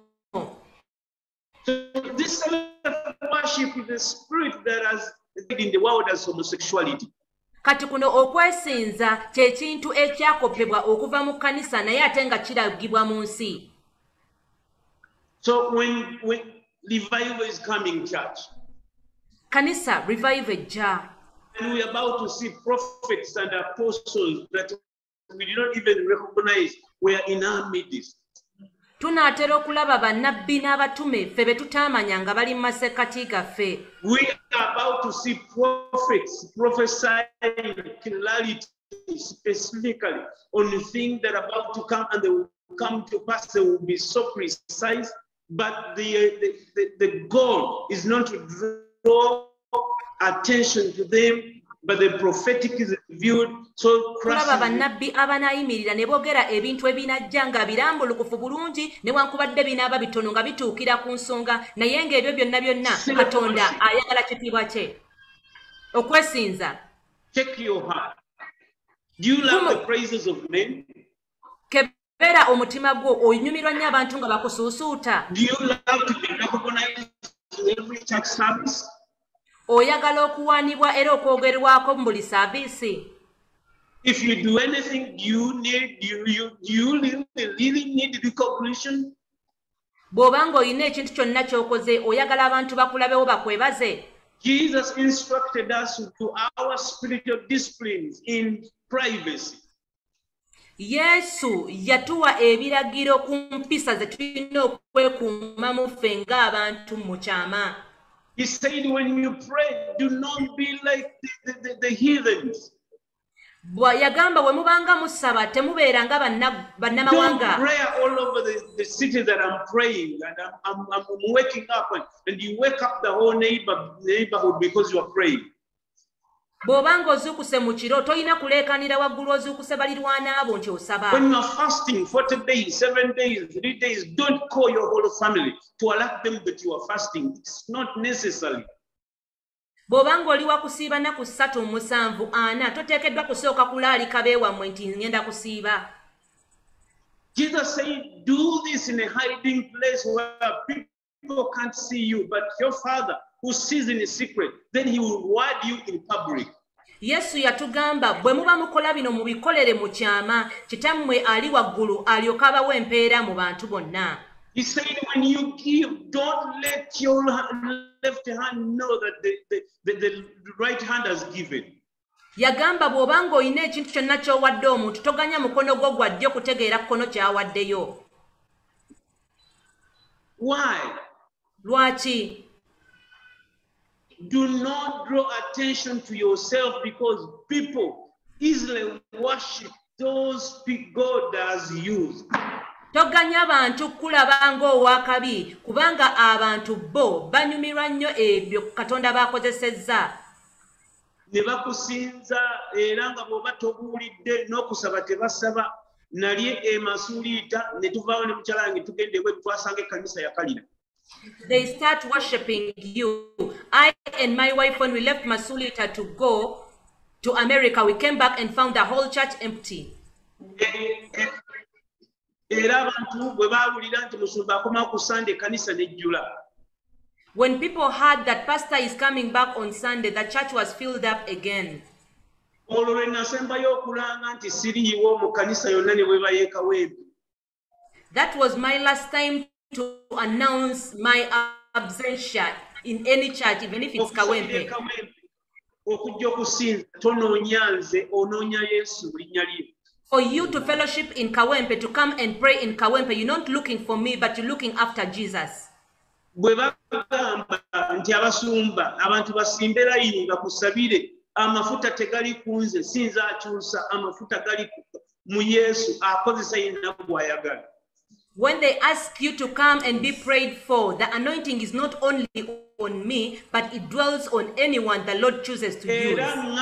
So this self-worship is the spirit that has in the world as homosexuality. Kati kuno okwesinza kye kintu ekyakopebwa okuva mu kkanisa naye ate nga kiragibwa mu nsi. So when revival is coming, church, Kanisa revive ejja. and we are about to see prophets and apostles that we did not even recognize were in our midst. Tunaatera okulaba bannabbi n'abatume ffe be tutaamanya nga bali mu masekkati gaffe. We are about to see prophets prophesying clarity specifically on the things that are about to come, and they will come to pass. They will be so precise, but the goal is not to draw attention to them, but the prophetic is revealed. So tulaba bannabbi abanaayimirira ne boogera ebintu ebinajja nga birambulukufu bulungi newankubadde binaaba bitono nga bituukira ku nsonga, naye ng'ebyo byonna byonna Katonda ayagala kitiibwa kye. Okwesinza. Check your heart. Do you love the praises of men? Kebera omutima gwo onyumirwa nnyo abantu nga bakusuusuuta. Do you love to be recognized in every church service? Oyagala okuwaanibwa era okwogerwako mu buli saaviisi. If you do anything, you really need recognition. Bw'oba ng'olina ekintu kyonna ky'okoze oyagala abantu bakulabewo bakwebaze. Jesus instructed us to do our spiritual disciplines in privacy. Yesu yatuwa ebiragiro ku mpisa ze tulina okwekuuma mu ffe ng'abantu mu kyama. He said, when you pray, do not be like the heathens. Yagamba we mubanga musaba temubeera nga bannamawanga. Don't pray all over the city that I'm praying, and I'm waking up, and you wake up the whole neighborhood because you are praying. Bw'obanga ozuukuse mu kiro tolina kuleekanira waggulu ozuukuse balirwana abo nti osaba. When you are fasting 40 days, 7 days, 3 days, don't call your whole family to alert them that you are fasting. It's not necessary. Bw'obanga oli wakusiiba nnaku 3, 7, 4 toteekeddwa kusooka kulaalika beewammwe nti ngenda kusiiba. Jesus said, do this in a hiding place where people can't see you, but your Father who sees in a secret, then he will reward you in public. Yesu yatugamba bwe muba mukola bino mubikolere mu kyama, kitammwe ali waggulu alyoka abawa empeera mu bantu bonna. He said, when you give, don't let your left hand know that the right hand has given. Yagamba bw'obanga olina ekintu kyonna ky'owadde omuntu toganya mukono gwo gwa ddyo kutegeera kukono ky'awaddeyo. Why? Lwaki? Do not draw attention to yourself, because people easily worship those God has used. Toganya bantu kulaba ng'owakabi kubanga abantu bo banyumirwa nnyo ebyo Katonda bakozesezza. Ne bakusinza era nga bw'oba tobuulidde n'okusaba tebasaba. Nalye emasuuliita ne tuvaawo ne mukyalange tugende ebweru twasanga ekkanisa yakalira. They start worshiping you. I and my wife, when we left Masulita to go to America, we came back and found the whole church empty. When people heard that pastor is coming back on Sunday, the church was filled up again. That was my last time to announce my absentia in any church, even if it's Kawempe. For you to fellowship in Kawempe, to come and pray in Kawempe, you're not looking for me, but you're looking after Jesus. When they ask you to come and be prayed for, the anointing is not only on me, but it dwells on anyone the Lord chooses to use.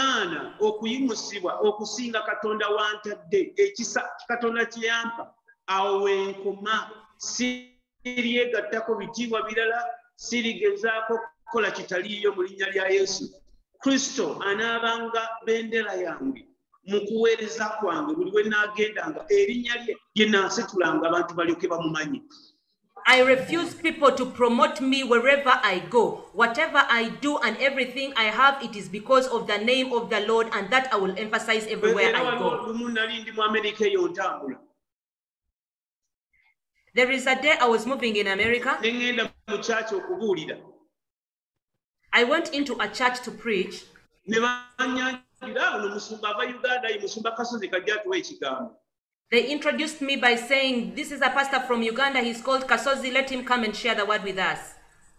Kristo anaabanga bendera yange mukuweereza kwange buli we naagendanga erinnya lye lye naasetulanga abantu balyoke bamumanyi. I refuse people to promote me wherever I go. Whatever I do and everything I have, it is because of the name of the Lord, and that I will emphasize everywhere I go. There is a day I was moving in America. I went into a church to preach. They introduced me by saying, this is a pastor from Uganda, he's called Kasozi, let him come and share the word with us.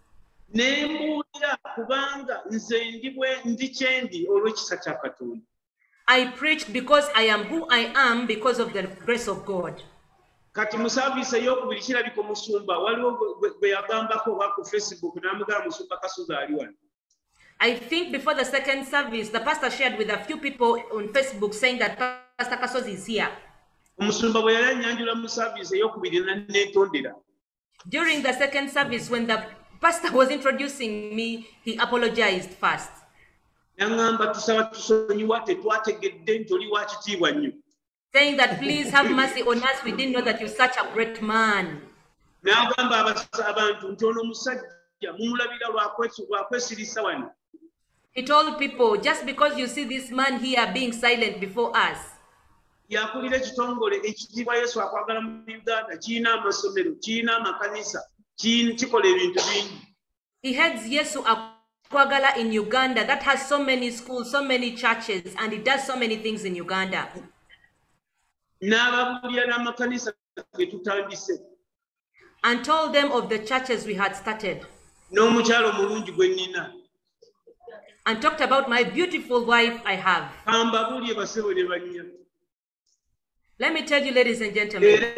I preached because I am who I am because of the grace of God. Kati mu service ey'okubiri kirabika omusumba waliwo bwe yagambako oba ku Facebook n'amugamba musumba Kasozi ali wano. I think before the second service, the pastor shared with a few people on Facebook saying that Pastor Kasozi is here. Omusumba bwe yali annyanjula mu service ey'okubiri n'etondera. During the second service, when the pastor was introducing me, he apologized first. N'angamba tusaba tusonyiwa tetwategedde nti oli wa kitiibwa nnyo. Saying that please have mercy on us, we didn't know that you're such a great man. He told people, just because you see this man here being silent before us. He heads Yesu Akwagala in Uganda that has so many schools, so many churches, and he does so many things in Uganda. And told them of the churches we had started. And talked about my beautiful wife I have. Let me tell you, ladies and gentlemen.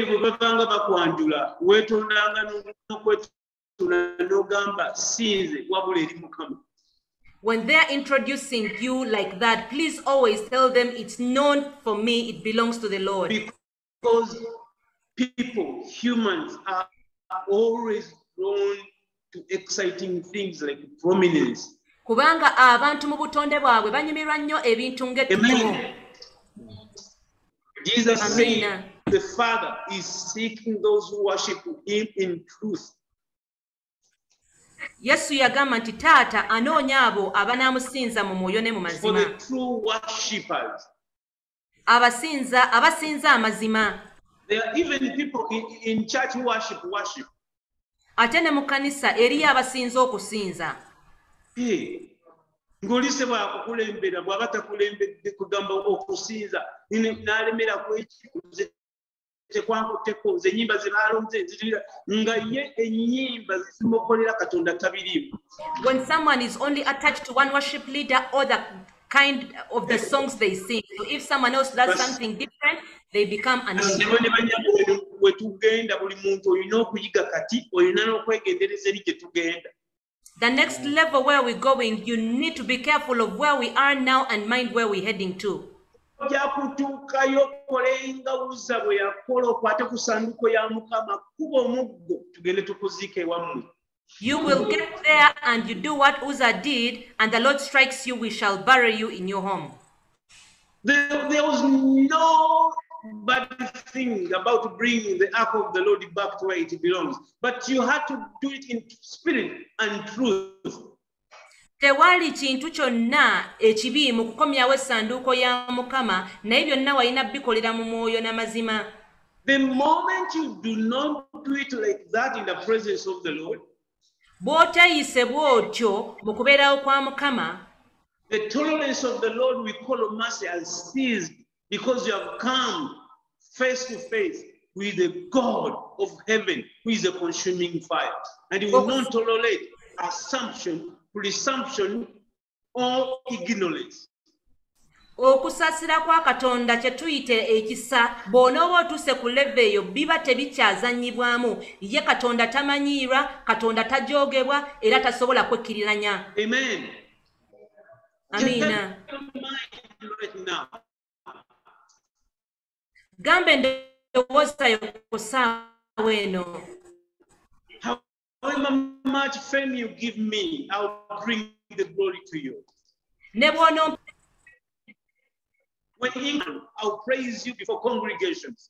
When they're introducing you like that, please always tell them it's known for me, it belongs to the Lord. Because people, humans, are always drawn to exciting things like prominence. Kubanga abantu mu butonde bwabwe banyumirwa nnyo ebintu ng'ettutumu. Jesus said the Father is seeking those who worship him in truth. Yesu yagamba nti taata anoonya abo abanaamusinza mu mwoyo ne mu mazima. For the true worshippers. Abasinza amazima. There are even people in church who worship. Ate ne mu kanisa eriyo abasinza okusinza. Ng'olise bw'akukulembera bw'aba takulembedde kugamba okusinza n'alemera kwekikuze tekwankuteko ze ennyimba ze baalonze nzirira nga ye ennyimba zimukolera Katonda tabiriimu. When someone is only attached to one worship leader or the kind of the songs they sing, so if someone else does something different, they become annoying. We tugenda buli muntu olina okuyiga kati olina n'okwegendereza eri gye tugenda. The next level where we're going, you need to be careful of where we are now and mind where we're heading to. You will get there and you do what Uzzah did, and the Lord strikes you, we shall bury you in your home. There was no bad thing about bringing the ark of the Lord back to where it belongs, but you had to do it in spirit and truth. Tewali kintu kyonna ekibi mu kukomyawo essanduuko ya Mukama, naye byonna walina bikolera mu mwoyo n'amazima. The moment you do not do it like that in the presence of the Lord, bw'oteeyise bw'otyo mu kubeerawo kwa Mukama, the tolerance of the Lord we call mercy has ceased, because you have come face to face with the God of heaven, who is a consuming fire, and he will not tolerate assumption, presumption, or ignorance. Okusaasira kwa Katonda kye tuyite ekisa, bw'onooba otuuse ku leve eyo biba tebikyazannyibwamu. Ye Katonda tamanyiirwa, Katonda tajoogebwa, era tasobola kwekkiriranya. Amen. Amina. Gambe ndowooza yo ku ssaawa eno. However much fame you give me, I'll bring the glory to you. Ne bw'ono When I'll praise you before congregations.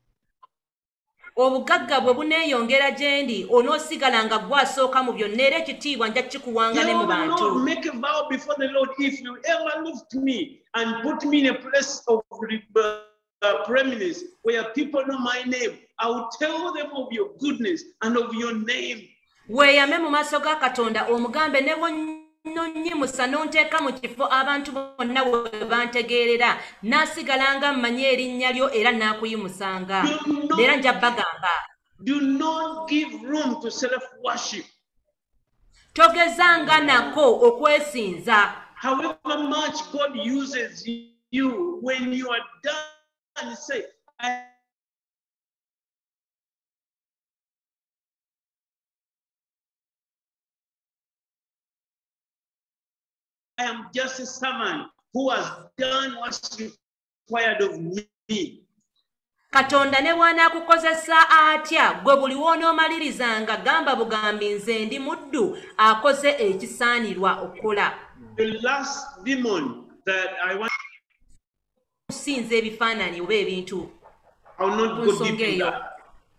Obugagga bwe buneeyongera gye ndi, onoosigala nga gwasooka mu byonna, era ekitiibwa nja kikuwanga ne mu bantu. Make a vow before the Lord, if you ever lift me and put me in a place of preeminence where people know my name, I will tell them of your goodness and of your name. Weeyame mu maaso ga Katonda omugambe ne nonyimusa n'onteeka mu kifo abantu bonna we bantegeerera n'asigala nga mmanyi erinnya lyo era n'akuyimusanga era nja bagamba do not give room to self-worship. Togezanga nako okwesinza. However much God uses you, when you are done, say, I am just someone who has done what's required of me. Katonda ne bw'anaakukozesa atya gwe buli w'onoomalirizanga gamba bugambi nze ndi muddu akoze ekisaanirwa okukola. The last demon that I want kusinza ebifaananyi oba ebintu. I will not go deep into that.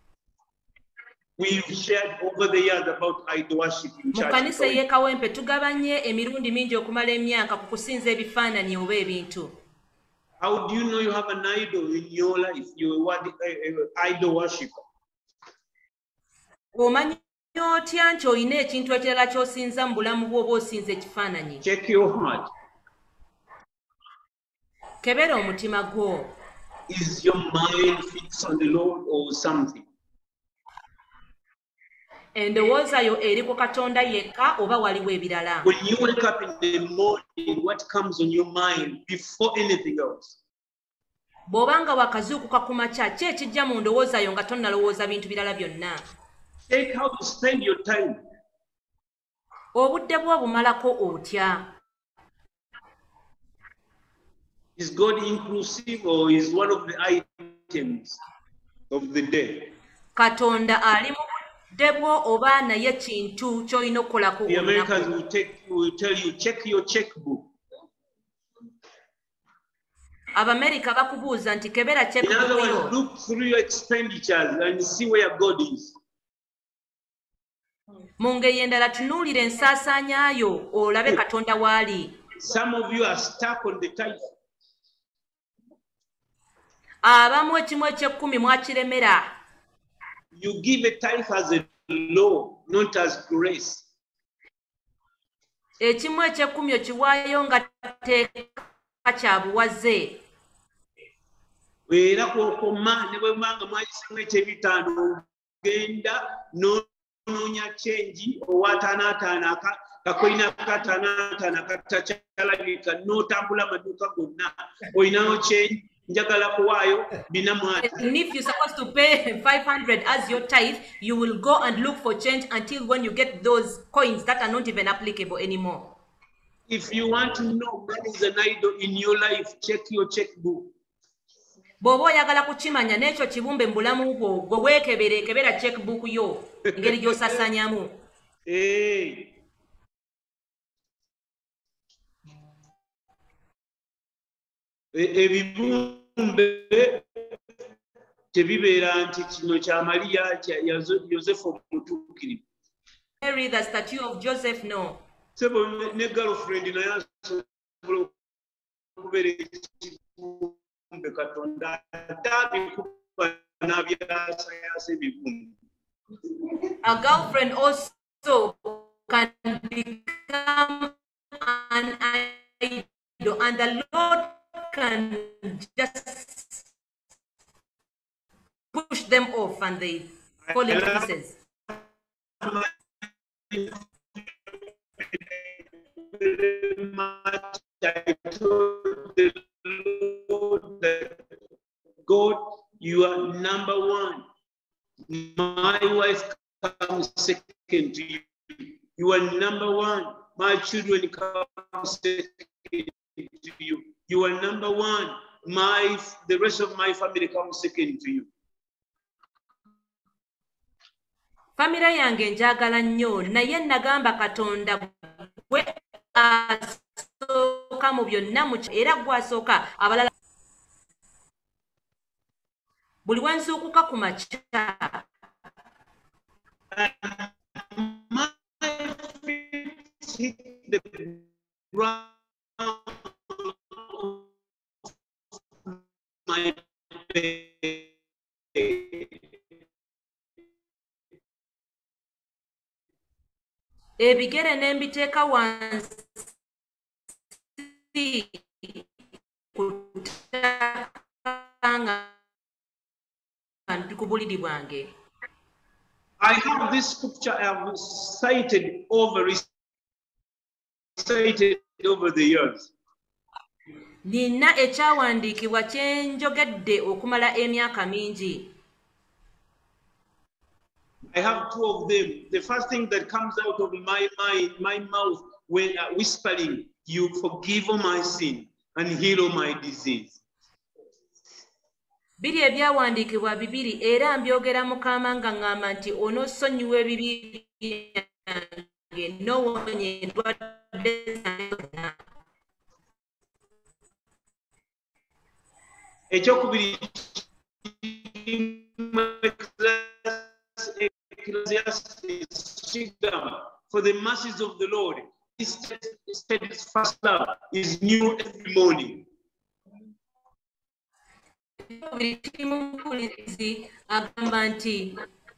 We've shared over the years about idol worship in church. Mu kanisa y'e Kawempe tugabanye emirundi mingi okumala emyaka ku kusinza ebifaananyi oba ebintu. How do you know you have an idol in your life? You are idol worshiper. Omanyi otya nti olina ekintu ekirala ky'osinza mu bulamu bwo oba osinza ekifaananyi? Check your heart. Kebera omutima gwo. Is your mind fixed on the Lord or something? Endowooza yo eri ku Katonda yekka oba waliwo ebirala? When you wake up in the morning, what comes on your mind before anything else? Bw'obanga wakazuukuka ku makya ki ekijja mu ndowooza yo nga tonnalowooza bintu birala byonna? Take how to spend your time. Obudde bwo obumalako otya? Is God inclusive or is one of the items of the day? Katonda ali mu budde bwo oba naye kintu ky'olina okukolako. The Americans will tell you, check your checkbook. Abamerika bakubuuza nti kebera In other checkbook yo. words, look through your expenditures and see where God is. Mu ngeri endala tunuulira ensaasaanya yo olabe Katonda waali. Some of you are stuck on the tithe. Abamu ekimu eky'ekkumi mwakiremera. You give a tithe as a law, not as grace. Ekimu eky'ekkumi okiwaayo nga teeka kya buwaze. Era kw'okoma ne bwe mubanga mwagisamu eky'ebitaano genda n'onoonya kyengi owaataanaataana kakoyina kataanaataana katakyalabika n'otambula amaduuka gonna olinayo kyengi njagala kuwaayo bina mwati. And if you're supposed to pay 500 as your tithe, you will go and look for change until when you get those coins that are not even applicable anymore. If you want to know what is an idol in your life, check your checkbook. Bw'oba oyagala kukimanya n'ekyo kibumbe mu bulamu bwo gwe weekebera checkbook yo engeri gy'osasanyamu. Ebibumbe tebibeera nti kino kya Mariya kya Yosefu omutuukirivu. Mary, the statue of Joseph, no. Sebo ne girlfriend naye asobola okubeera ekibumbe Katonda atabikuba n'abyasayaasa ebibumbe. A girlfriend also can become an idol, and the Lord can just push them off and they fall into pieces. I told the Lord that God, you are number one. My wife comes second to you. You are number one. My children come second to you. You are number one. The rest of my family comes second to you. Family yange njagala nnyo naye nagamba Katonda gwe asooka mu byonna era gwe asooka abalala. Buli we nsuukuka ku makya my feet hit the ground. My bed. ebigere n'embiteeka wansi ku ttaka nga ndi ku buliri bwange. I have this scripture I have recited over the years. Nina ekyawandiikibwa kye njogedde okumala emyaka mingi. I have two of them. The first thing that comes out of my mouth when whispering, you forgive all my sin and heal all my disease. Biri ebyawandiikibwa bibiri era mbyogera Mukama nga ngamba nti onosonyiwa ebibi byange n'owonya endwadde zange zonna. Ekyokubiri for the mercies of the Lord, his steadfast love is new every morning. Agamba nti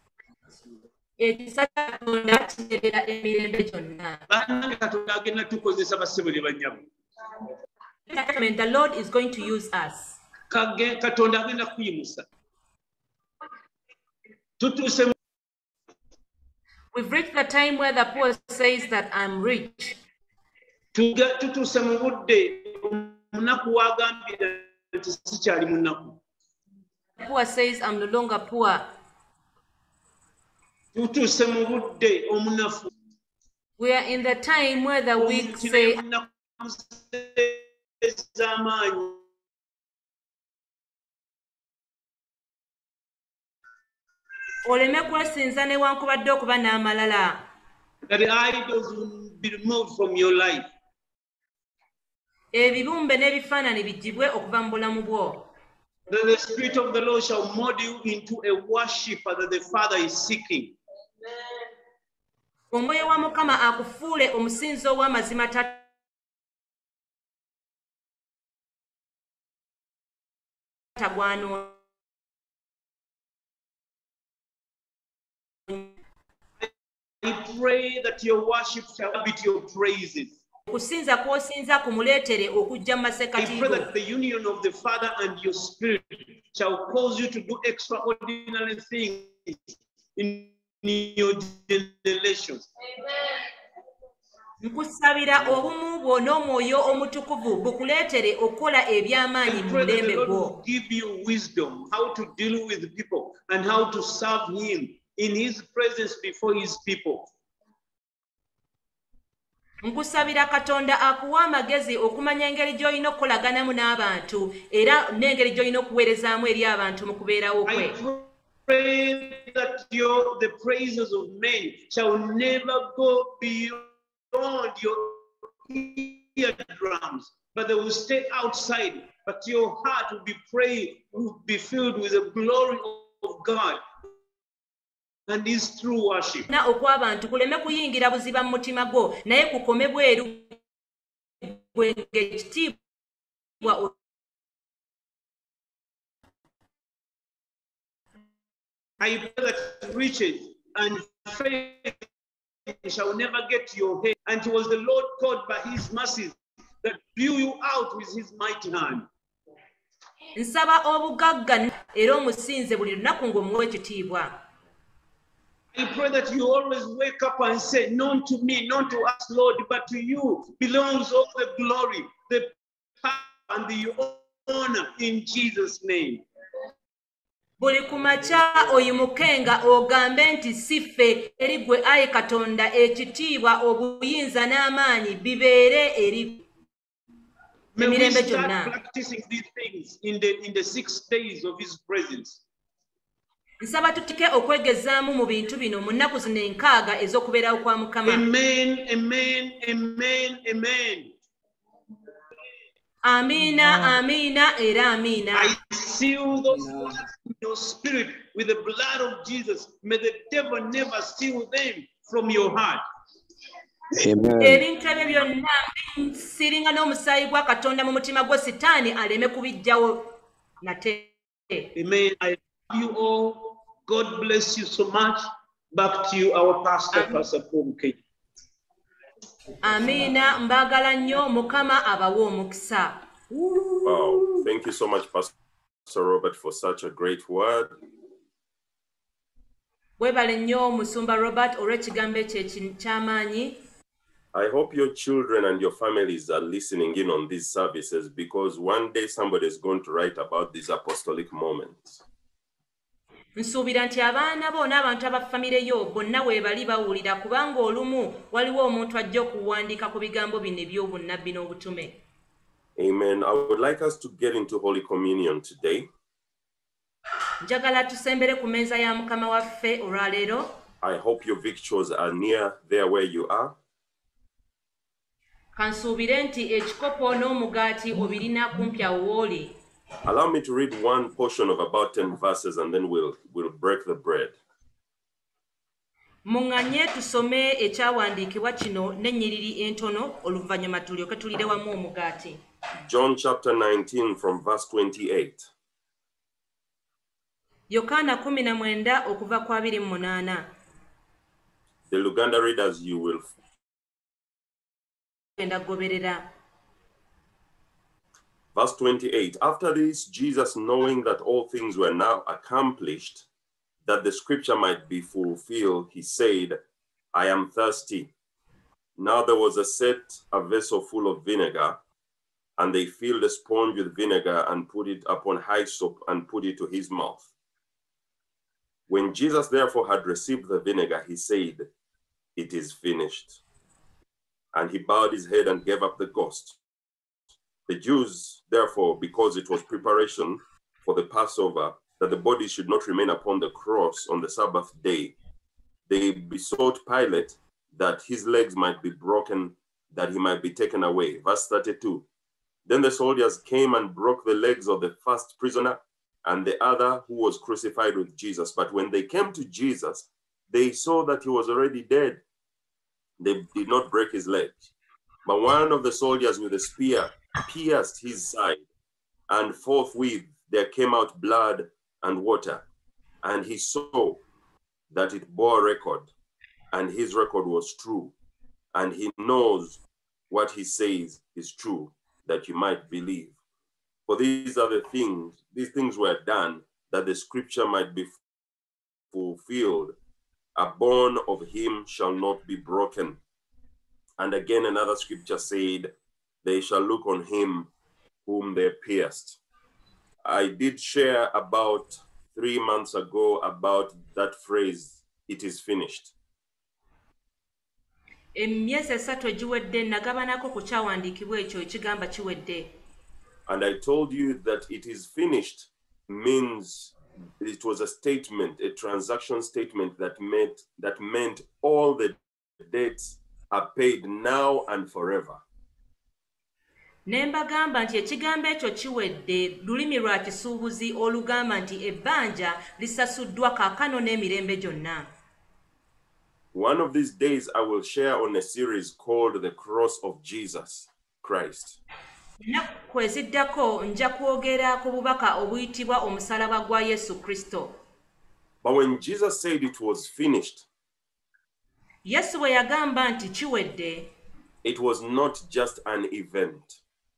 ekisa kya Katonda kibeerera emirembe gyonna. Katonda agenda tukozesa bassebo ne bannyabo. The Lord is going to use us. Katonda agenda kuyimusa. We've reached the time where the poor says that I'm rich. Tutuuse mu budde omunaku wagambira nti sikyali munaku. The poor says I'm no longer poor. Tutuuse mu budde omunafu. We are in the time where the weak say oleme kwesinza newankubadde okuba n'amalala. That the idols will be removed from your life. Ebibumbe n'ebifaananyi bigibwe okuva mu bulamu bwo. That the Spirit of the Lord shall mold you into a worshipper that the Father is seeking. Omwoyo wa Mukama akufuule omusinzi ow'amazima Taata gw'anoonya. I pray that your worship shall be to your praises. Okusinza kw'osinza kumuleetere okujja mu I pray masekatiigo. that the union of the Father and your Spirit shall cause you to do extraordinary things in your generations. Nkusabira obumu bwo n'omwoyo omutukuvu bukuleetere okukola eby'amaanyi I mu pray that the mulembe Lord gwo. will give you wisdom how to deal with people and how to serve Him in His presence before His people. Nkusabira Katonda akuwa amagezi okumanya engeri gy'olina okukolaganamu n'abantu era n'engeri gy'olina okuweerezaamu eri abantu mu kubeerawo kwe. I pray that the praises of men shall never go beyond your eardrums, but they will stay outside. But your heart will be filled with the glory of God and His true worship. Na okw'abantu kuleme kuyingira buziba mu mutima gwo naye kukome bweru ng'ekitiibwa. I pray that riches and faith shall never get to your head. And it was the Lord God by His mercies that blew you out with His mighty hand. Nsaba obugagga era omusinze buli lunaku ng'omuwa ekitiibwa. I pray that you always wake up and say, not to me, not to us, Lord, but to you belongs all the glory, the power, and the honor in Jesus' name. Buli kumakya oyimukenga ogambe nti siffe eri gwe Ayi Katonda ekitiibwa obuyinza n'amaanyi bibeere eri emirembe gyonna. May we start practicing these things in the 6 days of His presence. Nsaba tutike okwegezaamu mu bintu bino mu nnaku zino enkaaga ez'okubeerawo kwa Mukama. Amen, amen, amen, amen. Amiina, amiina era amiina. I seal those words in your spirit with the blood of Jesus. May the devil never steal them from your heart. Amen. Ebintu ebyo byonna siringa n'omusaayi gwa Katonda mu mutima gwo Sitaani aleme kubijjawo nate. Amen. I love you all. God bless you so much. Back to you, our pastor, Pastor Paul Kenya. Amina, mbagala nnyo, Mukama abawe omukisa. Wow, thank you so much, Pastor Robert, for such a great word. Webale nnyo Musumba Robert olw'ekigambo ekyo eky'amaanyi. I hope your children and your families are listening in on these services, because one day somebody is going to write about these apostolic moments. Nsuubira nti abaana bo n'abantu abafamire yo bonna weebali bawulira, kubanga olumu waliwo omuntu ajja okuwandiika ku bigambo bino eby'obunnabbi n'obutume. Amen. I would like us to get into Holy Communion today. Njagala tusembere ku mmeeza ya Mukama waffe olwaleero. I hope your victuals are near there where you are. Kansuubire nti ekikopo n'omugaati obirina kumpi awo w'oli. Allow me to read one portion of about 10 verses, and then we'll break the bread. Muŋŋanye tusome ekyawandiikibwa kino n'ennyiriri entono, oluvannyuma tulyoke tulire wamu omugaati. John chapter 19 from verse 28. Yokaana 19 okuva ku 28. The Luganda readers, you will. Verse 28. After this, Jesus, knowing that all things were now accomplished, that the scripture might be fulfilled, he said, I am thirsty. Now there was a vessel full of vinegar, and they filled a sponge with vinegar and put it upon hyssop and put it to his mouth. When Jesus therefore had received the vinegar, he said, it is finished. And he bowed his head and gave up the ghost. The Jews, therefore, because it was preparation for the Passover, that the body should not remain upon the cross on the Sabbath day, they besought Pilate that his legs might be broken, that he might be taken away. Verse 32. Then the soldiers came and broke the legs of the first prisoner and the other who was crucified with Jesus. But when they came to Jesus, they saw that he was already dead. They did not break his legs. But one of the soldiers with a spear pierced his side, and forthwith there came out blood and water. And he saw that it bore record, and his record was true. And he knows what he says is true, that you might believe. For these things were done, that the scripture might be fulfilled. A bone of him shall not be broken. And again, another scripture said, they shall look on him whom they pierced. I did share about 3 months ago about that phrase, it is finished. Emyezi 3 egiwedde nagabanako ku kyawandiikibwa ekyo ekigamba kiwedde. And I told you that it is finished means it was a statement, a transaction statement that meant all the debts are paid now and forever. Nembagamba nti ekigambo ekyo kiwedde lulimi lwa kisuubuzi olugamba nti ebbanja lisasuddwa kaakano n'emirembe gyonna. One of these days I will share on a series called The Cross of Jesus Christ. Ennaku eziddako nja kwogera ku bubaka obuyitibwa omusalaba gwa Yesu Kristo. But when Jesus said it was finished, Yesu bwe yagamba nti kiwedde, it was not just an event.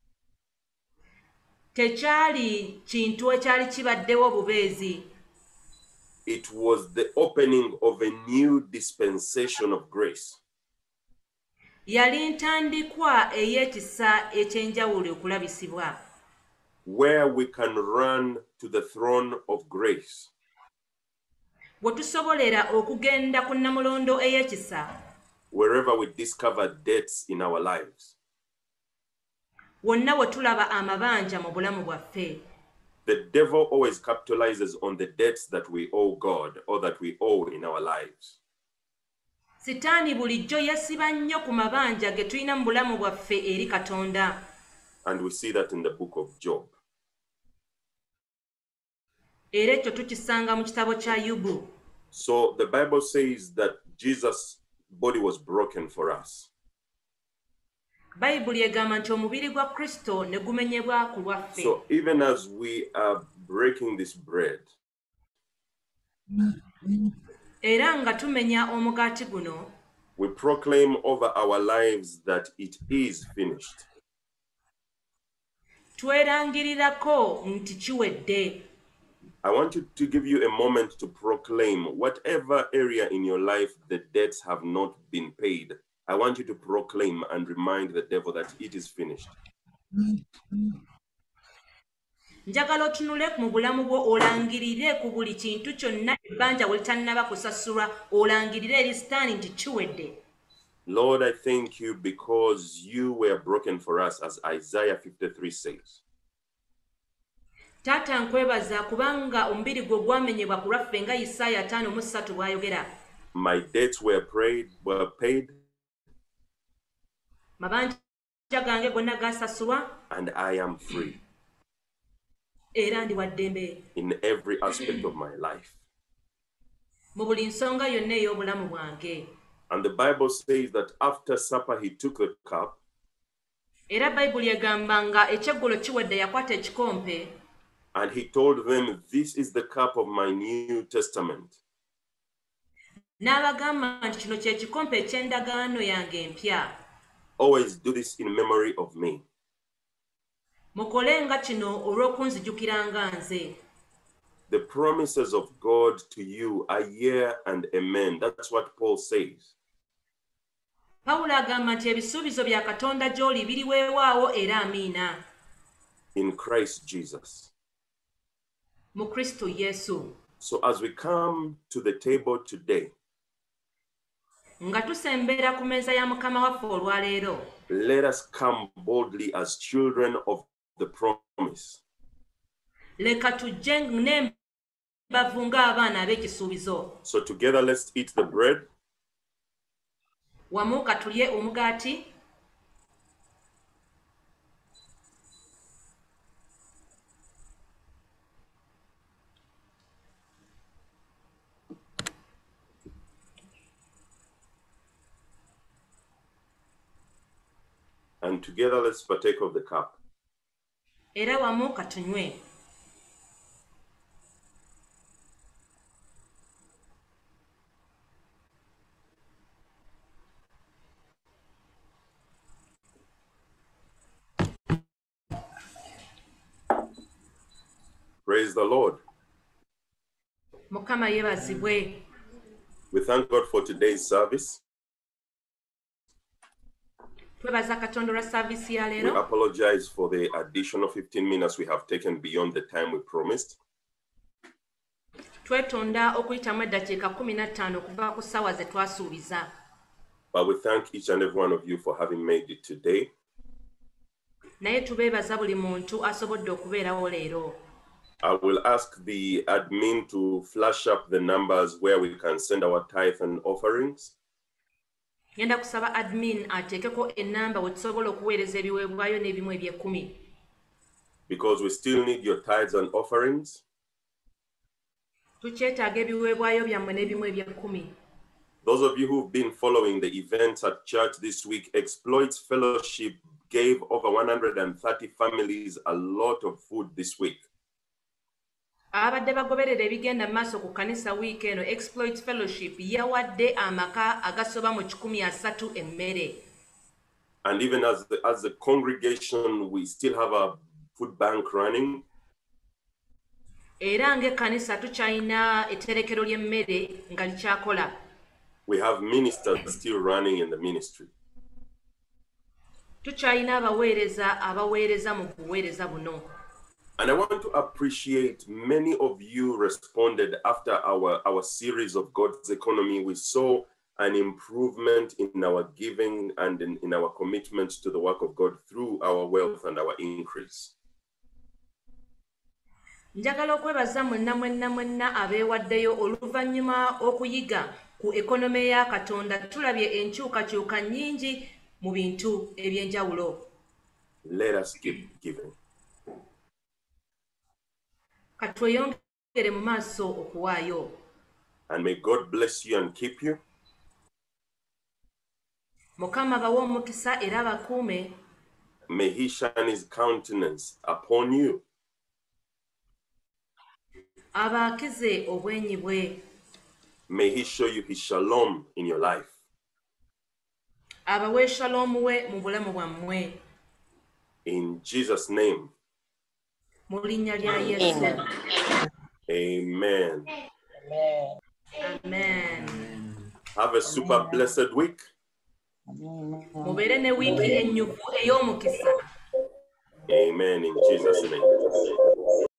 Tekyali kintu ekyali kibaddewo bubeezi. It was the opening of a new dispensation of grace. Yali ntandikwa ey'ekisa ekyenjawulo okulabisibwa. Where we can run to the throne of grace. Bwe tusobolera okugenda ku nnamulondo ey'ekisa. Wherever we discover debts in our lives. Wonna we tulaba amabanja mu bulamu bwaffe. The devil always capitalizes on the debts that we owe God or that we owe in our lives. Sitaani bulijjo yesiba nnyo ku mabanja ge tulina mu bulamu bwaffe eri Katonda. And we see that in the book of Job. Era ekyo tukisanga mu kitabo kya Yubu. So the Bible says that Jesus' body was broken for us. Bayibuli egamba nti omubiri gwa Kristo ne gumenyebwa ku lwaffe. So even as we are breaking this bread, era nga tumenya omugaati guno, We proclaim over our lives that it is finished. Twerangirirako nti kiwedde. I want to give you a moment to proclaim whatever area in your life the debts have not been paid. I want you to proclaim and remind the devil that it is finished. Njagala otunule mu bulamu bwo olangirire ku buli kintu kyonna ebbanja we litannaba kusasulwa olangirire eri Sitaani nti kiwedde. Lord, I thank you because you were broken for us, as Isaiah 53 says. Taata nkwebaza kubanga omubiri gwo gwamenyebwa ku lwaffe nga Isaaya 5:3 bw'ayogera. My debts were paid. Mabanja gange gonna gasasulwa. And I am free. Era ndi wa ddembe. In every aspect of my life. Mu buli nsonga yonna ey'obulamu bwange. And the Bible says that after supper he took the cup. Era Bayibuli egamba nga ekyeggulo kiwedde yakwata ekikompe. And he told them, this is the cup of my New Testament. N'abagamba nti kino kye kikompe eky'endagaano yange empya. Always do this in memory of me. Mukole nga kino olw'okunzijukiranga nze. The promises of God to you are yea and amen. That's what Paul says. Pawulo agamba nti ebisuubizo bya Katonda gy'oli biri weewaawo era amiina. In Christ Jesus. Mu Kristo Yesu. So as we come to the table today, nga tusembera ku mmeeza ya Mukama waffe olwaleero. Let us come boldly as children of the promise. Leka tujje n'embavu ng'abaana ab'ekisuubizo. So together let's eat the bread. Wamu katulye omugaati. And together let's partake of the cup. Era wamu katunywe. Praise the Lord. Mukama yebazibwe. We thank God for today's service. Twebaza Katonda olwa saavisi ya We leero. apologize for the additional 15 minutes we have taken beyond the time we promised. Twetonda okuyitamu eddakiika 15 okuva ku ssaawa ze twasuubiza. But we thank each and every one of you for having made it today. Naye tubeebaza buli muntu asobodde okubeerawo leero. I will ask the admin to flash up the numbers where we can send our tithe and offerings. Ngenda kusaba admin ateekeko ennamba we tusobola okuweereza ebiweebwayo n'ebimu eby'ekkumi. Because we still need your tithes and offerings. Tukyetaaga ebiweebwayo byammwe n'ebimu eby'ekkumi. Those of you who've been following the events at church this week, Exploits Fellowship gave over 130 families a lot of food this week. Abadde bagoberera ebigenda maaso ku kanisa wiiki eno, Exploits Fellowship yawadde amaka agasoba mu 130 emmere. And even as the congregation, we still have a food bank running. Era ng'ekkanisa tukyalina etterekero ly'emmere nga likyakola. We have ministers still running in the ministry. Tukyalina abaweereza mu buweereza buno. And I want to appreciate many of you responded after our series of God's economy. We saw an improvement in our giving and in our commitment to the work of God through our wealth and our increase. Njagala okwebaza mwenna abeewaddeyo oluvannyuma okuyiga ku ekonome ya Katonda. Tulabye enkyukakyuka nnyingi mu bintu eby'enjawulo. Let us keep giving. Katweyongere mu maaso okuwaayo. And may God bless you and keep you. Mukama bawe omukisa era bakuume. May he shine his countenance upon you. Abaakize obwenyi bwe. May he show you his shalom in your life. abawe shalom we mu bulamu bwammwe. In Jesus' name. Mu linnya lya Yesu. Amen. Amen. Have a super blessed week. Mubeere ne wiiki ennyuvu ey'omukisa. Amen in Jesus' name.